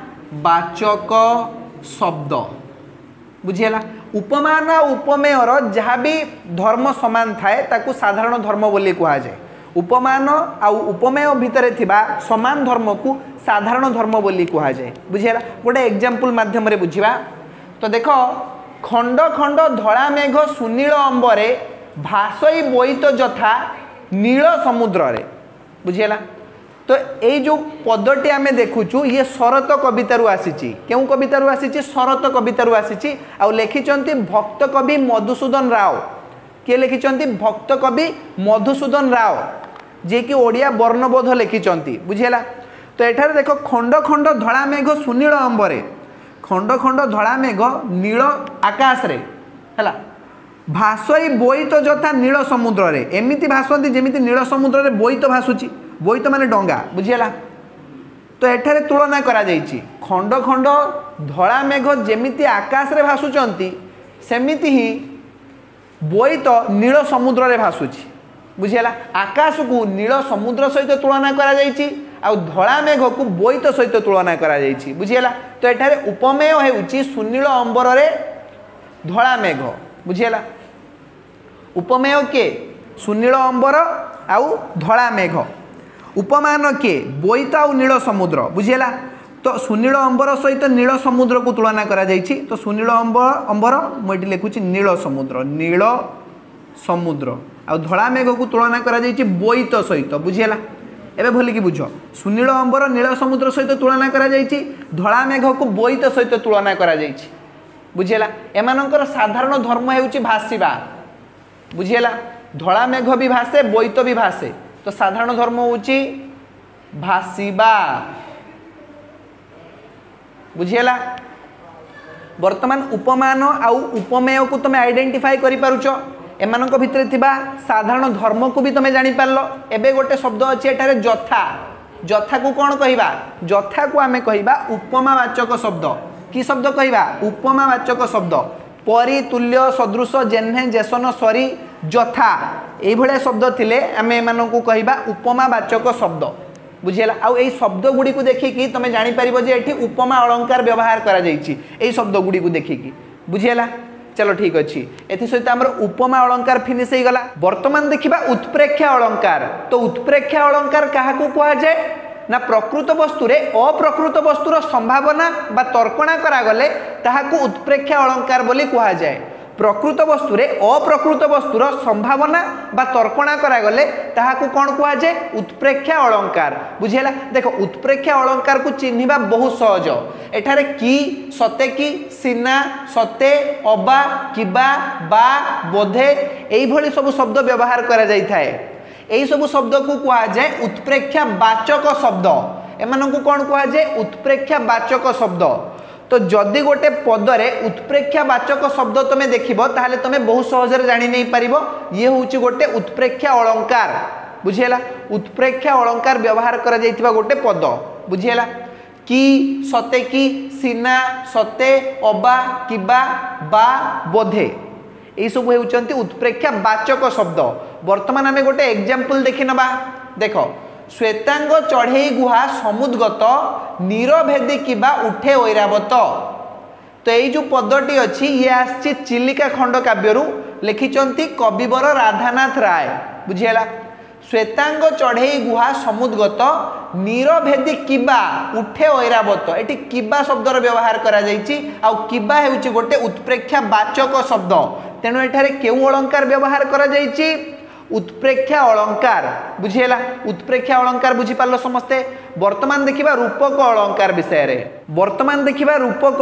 वाचक शब्द बुझीगला उपमान उपमेयर जहाँ भी धर्म समान थाए ताकू साधारण धर्म बोली कहा जाए उपमान आ उपमेय भितर थिबा समान धर्म को साधारण धर्म बोली कहा जाए बुझीगला गोटे एग्जांपल माध्यम रे बुझिबा तो देख खंड खंड धड़ा मेघ सुनील अंबरे भासई बोईत जथा नील समुद्र रे बुझीगला तो ये जो पदटी आम देखुचु ये शरत कवितारू आसीची क्यों कवितारू आसीची शरत कवितारू आसीची आ लिखिचंती भक्त कवि मधुसूदन राव किए लिखिचंती भक्त कवि मधुसूदन राव जे कि ओडिया वर्णबोध लिखिचंती बुझीगला तो एठारे देखो खंड खंड धड़ा मेघ सुनील अंबरे खंड खंड धड़ा मेघ नील आकाश रे हैला भासई बोईत जथा नील समुद्र रे एमिति भासंती जेमिति नील समुद्र रे बोईत भासुची बोईत माने डंगा बुझीगला तो एठारे तुलना करा जाइछि खंड खंड धड़ा मेघ जेमिति आकाश रे भासुचंती सेमिति ही बोईत नील समुद्र रे भासुची बुझीगला आकाश को नील समुद्र सहित तुलना करा जाइछि आ धड़ा मेघ को बोईत सहित तुलना करा जाइछि बुझीगला तो एठारे उपमेय हेउछि सुनील अंबर रे धड़ा मेघ बुझीगला उपमेय के सुनील अंबर आउ धड़ा मेघ उपमान के बोईत आउ नील समुद्र बुझीगला तो सुनील अंबर सहित नील समुद्र को तुलना करा जायछि तो सुनील अंबर मुझे लिखुची नील समुद्र आ धड़ा मेघ को तुलना करा जायछि बोईत सहित बुझीला एबे भली की बुझ सुनील अंबर नील समुद्र सहित तुलना करा जायछि धड़ा मेघ को बोईत सहित तुलना करा जायछि बुझीला एमानकर साधारण धर्म हेउछि भासीबा बुझीला धड़ा मेघ भी भासे बोईत भी भासे तो साधारण धर्म होउछि भासीबा बुझीला वर्तमान उपमान आउ उपमेय को तुम आइडेंटिफाई करि पारुछ एमानक भितर थिबा साधारण धर्म को भी तुम जानि पारलो एबे गोटे शब्द अछि एटारे जथा जथा को कोन कहिबा जथा को आमे कहिबा उपमावाचक शब्द की शब्द कहिबा उपमावाचक शब्द परि तुल्य सदृश जेन्हे जेसन सरी जथा एई भळे शब्द थिले आमे एमानक कहिबा उपमावाचक शब्द बुझेला आउ एई शब्द गुडी को देखिकी तुम जानि परिबो जे एठी उपमा अलंकार व्यवहार करा जायछि एई शब्द गुडी को देखिकी बुझेला चलो ठीक अच्छी एथि सहित आमर उपमा अलंकार फिनिश हो गला वर्तमान देखिबा उत्प्रेक्षा अलंकार तो उत्प्रेक्षा अलंकार काहाकू कुआ जाय ना प्रकृत वस्तु रे अप्रकृत वस्तुर संभावना बा तर्कणा करा गले ताहाकू उत्प्रेक्षा अलंकार बोली कुआ जाय प्रकृत वस्तु रे अप्रकृत वस्तुर संभावना बा तर्कणा करा गले ताहाकू कोन कुआ जाय उत्प्रेक्षा अलंकार बुझेला देखो उत्प्रेक्षा अलंकार को चिन्हिबा बहुत सहज एठारे की सते की सिना सते अबा किबा बा बोधे एई भली सब शब्द व्यवहार करा जाय थाए एई सब शब्द को कुआ जाय उत्प्रेक्षा वाचक शब्द एमानकू कोन कुआ जाय उत्प्रेक्षा वाचक शब्द तो जदि गोटे पदरे उत्प्रेक्षा वाचक शब्द तुम देखिबो ताहले तुम बहुत सहज जानि नै परिबो ये होउची गोटे उत्प्रेक्षा अलंकार बुझियला उत्प्रेक्षा अलंकार व्यवहार करा जायतिबा गोटे पद बुझियला की सते की सिना सते अबा किबा बा बोधे एई सब हेउचंती उत्प्रेक्षा वाचक शब्द वर्तमान आमे गोटे एग्जांपल देखि नबा देखो श्वेतांग चढ़ई गुहा समुद्गत नीरभेदी किबा उठे ऐरावत तो ये जो पदटी अच्छी ये आछि चिलिका खंड काव्यरु लिखिचंती कविवर राधानाथ राय बुझियला श्वेतांग चढ़ई गुहा समुद्गत नीरभेदी किबा उठे ऐरावत एटी किबा शब्दर व्यवहार करा जायछि आ किबा हेउछि गोटे उत्प्रेक्षा वाचक शब्द तेणु एठारे केउ अलंकार व्यवहार करा जायछि उत्प्रेक्षा अलंकार बुझियला उत्प्रेक्षा अलंकार बुझी पारलो समस्ते वर्तमान देखिबा रूपक अलंकार विषय रे वर्तमान देखिबा रूपक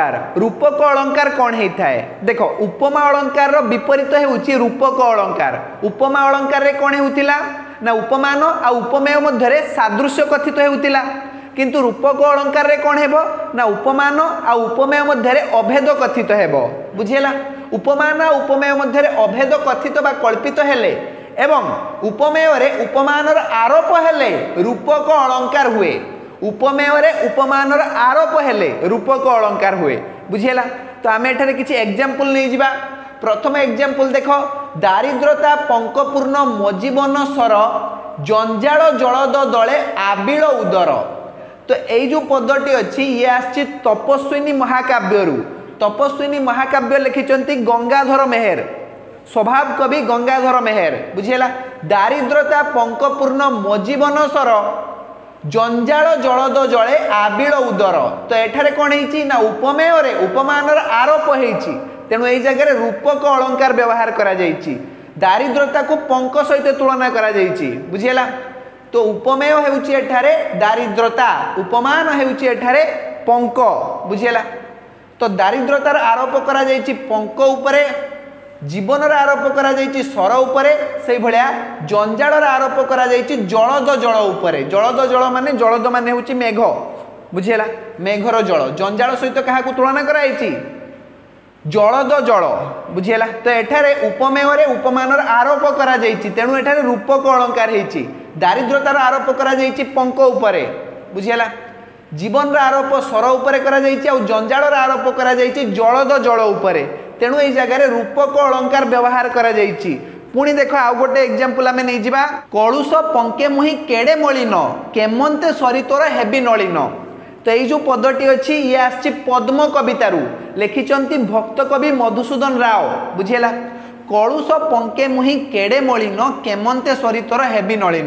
अलंकार कोन हेइथाय देखो उपमा अलंकार रो विपरीत हेउची रूपक अलंकार उपमा अलंकार रे कोन हेउतिला ना उपमान आ उपमेय मध्य रे सादृश्य कथित हेउतिला किंतु रूपक अलंकार रे कोन हेबो ना उपमान आ उपमेय मध्य रे अभेद कथित हेबो बुझियला उपमान आ उपमेय मध्य रे अभेद कथित बा कल्पित हेले एवं उपमेय रे उपमानर आरोप हेले रूपक अलंकार हुए उपमेय रे उपमानर आरोप हेले रूपक अलंकार हुए बुझियला तो आमे एठारे किछि एग्जांपल नै जिबा प्रथम एग्जांपल देखो दारिद्रता पंकपूर्ण मजीवन सर जंजाल जलद दले आबिल उदर तो एई जो पदटी अछि ये आछि तपस्विनी महाकाव्य लिखिचंती गंगाधर मेहर स्वभाव कवि गंगाधर मेहर बुझियला दारिद्रता पंकपूर्ण मजीवन सर जंजाल जलद जले आबिल उदर तो एठारे कोन हेछि ना उपमेय रे उपमानर आरोप हेछि तेणु एई जगह रूपक अलंकार व्यवहार करा जायछि दारिद्रता को पंक सहित तुलना करा जायछि बुझियला तो उपमेय हेउछि एठारे दारिद्रता उपमान हेउछि एठारे पंक बुझियला तो दारिद्रतार आरोप करा जायछि पंक उपरे जीवनर आरोप करा जायछि सर उपरे सेई भलिया जंजालर आरोप करा जायछि जलद जल उपरे जलद माने हेउछि मेघ बुझियला मेघर जल जंजाल सहित काहा को तुलना करा जायछि जलद जल बुझियला तो एठारे उपमेय रे उपमानर आरोप करा जायछि तेणु एठारे रूपक अलंकार हेछि दारिद्रतार आरोप करा जायछि पंक उपरे बुझियला जीवन आरोप सर उपरे करा जायछि आ जंजालर आरोप करा जायछि जलद जल उपरे तेणु एई जगह रूपक अलंकार व्यवहार करा जायछि पुणी देखो आउ गोटे एग्जांपल आमे नै जिबा कळुष पंके मुहि केडे मलिन केमंते सरितोर हेबी नलिन तो ये जो पदटी अच्छी ये आछि पद्म कवितारू लिखिचंती भक्त कवि मधुसूदन राव बुझियला कळुष पंके मुहि केडे मलिन केमंते सरितोर हेबी नलिन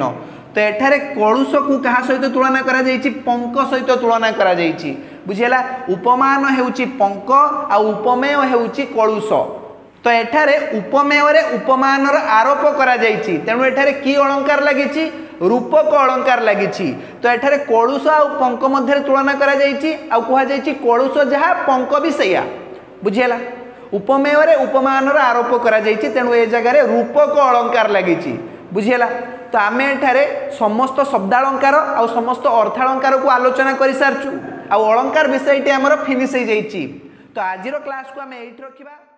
तो एठारे कलुष को क्या सहित तुलना करा जायछि पंक सहित तुलना करा जायछि बुझिला उपमान हेउछि पंक आ उपमेय हेउछि कलुष तो एठारे उपमेय रे उपमान आरोप करा जायछि तेणु एठारे की अलंकार लागिछि रूपक अलंकार लागिछि तो एठारे कलुष आ पंक मध्य तुलना करा जायछि आ कहा जायछि कलुष जहा पंक भी सैया बुझिला उपमेय रे उपमान आरोप करा जायछि तेणु ए जगह रे रूपक अलंकार लागिछि बुझिला तो आम एठारे समस्त शब्दालंकार आ समस्त अर्थालंकार को आलोचना कर सारछु आ अलंकार विषयटी आमर फिनिश हो जाइछि तो आजिर क्लास को आम एठी रखिबा।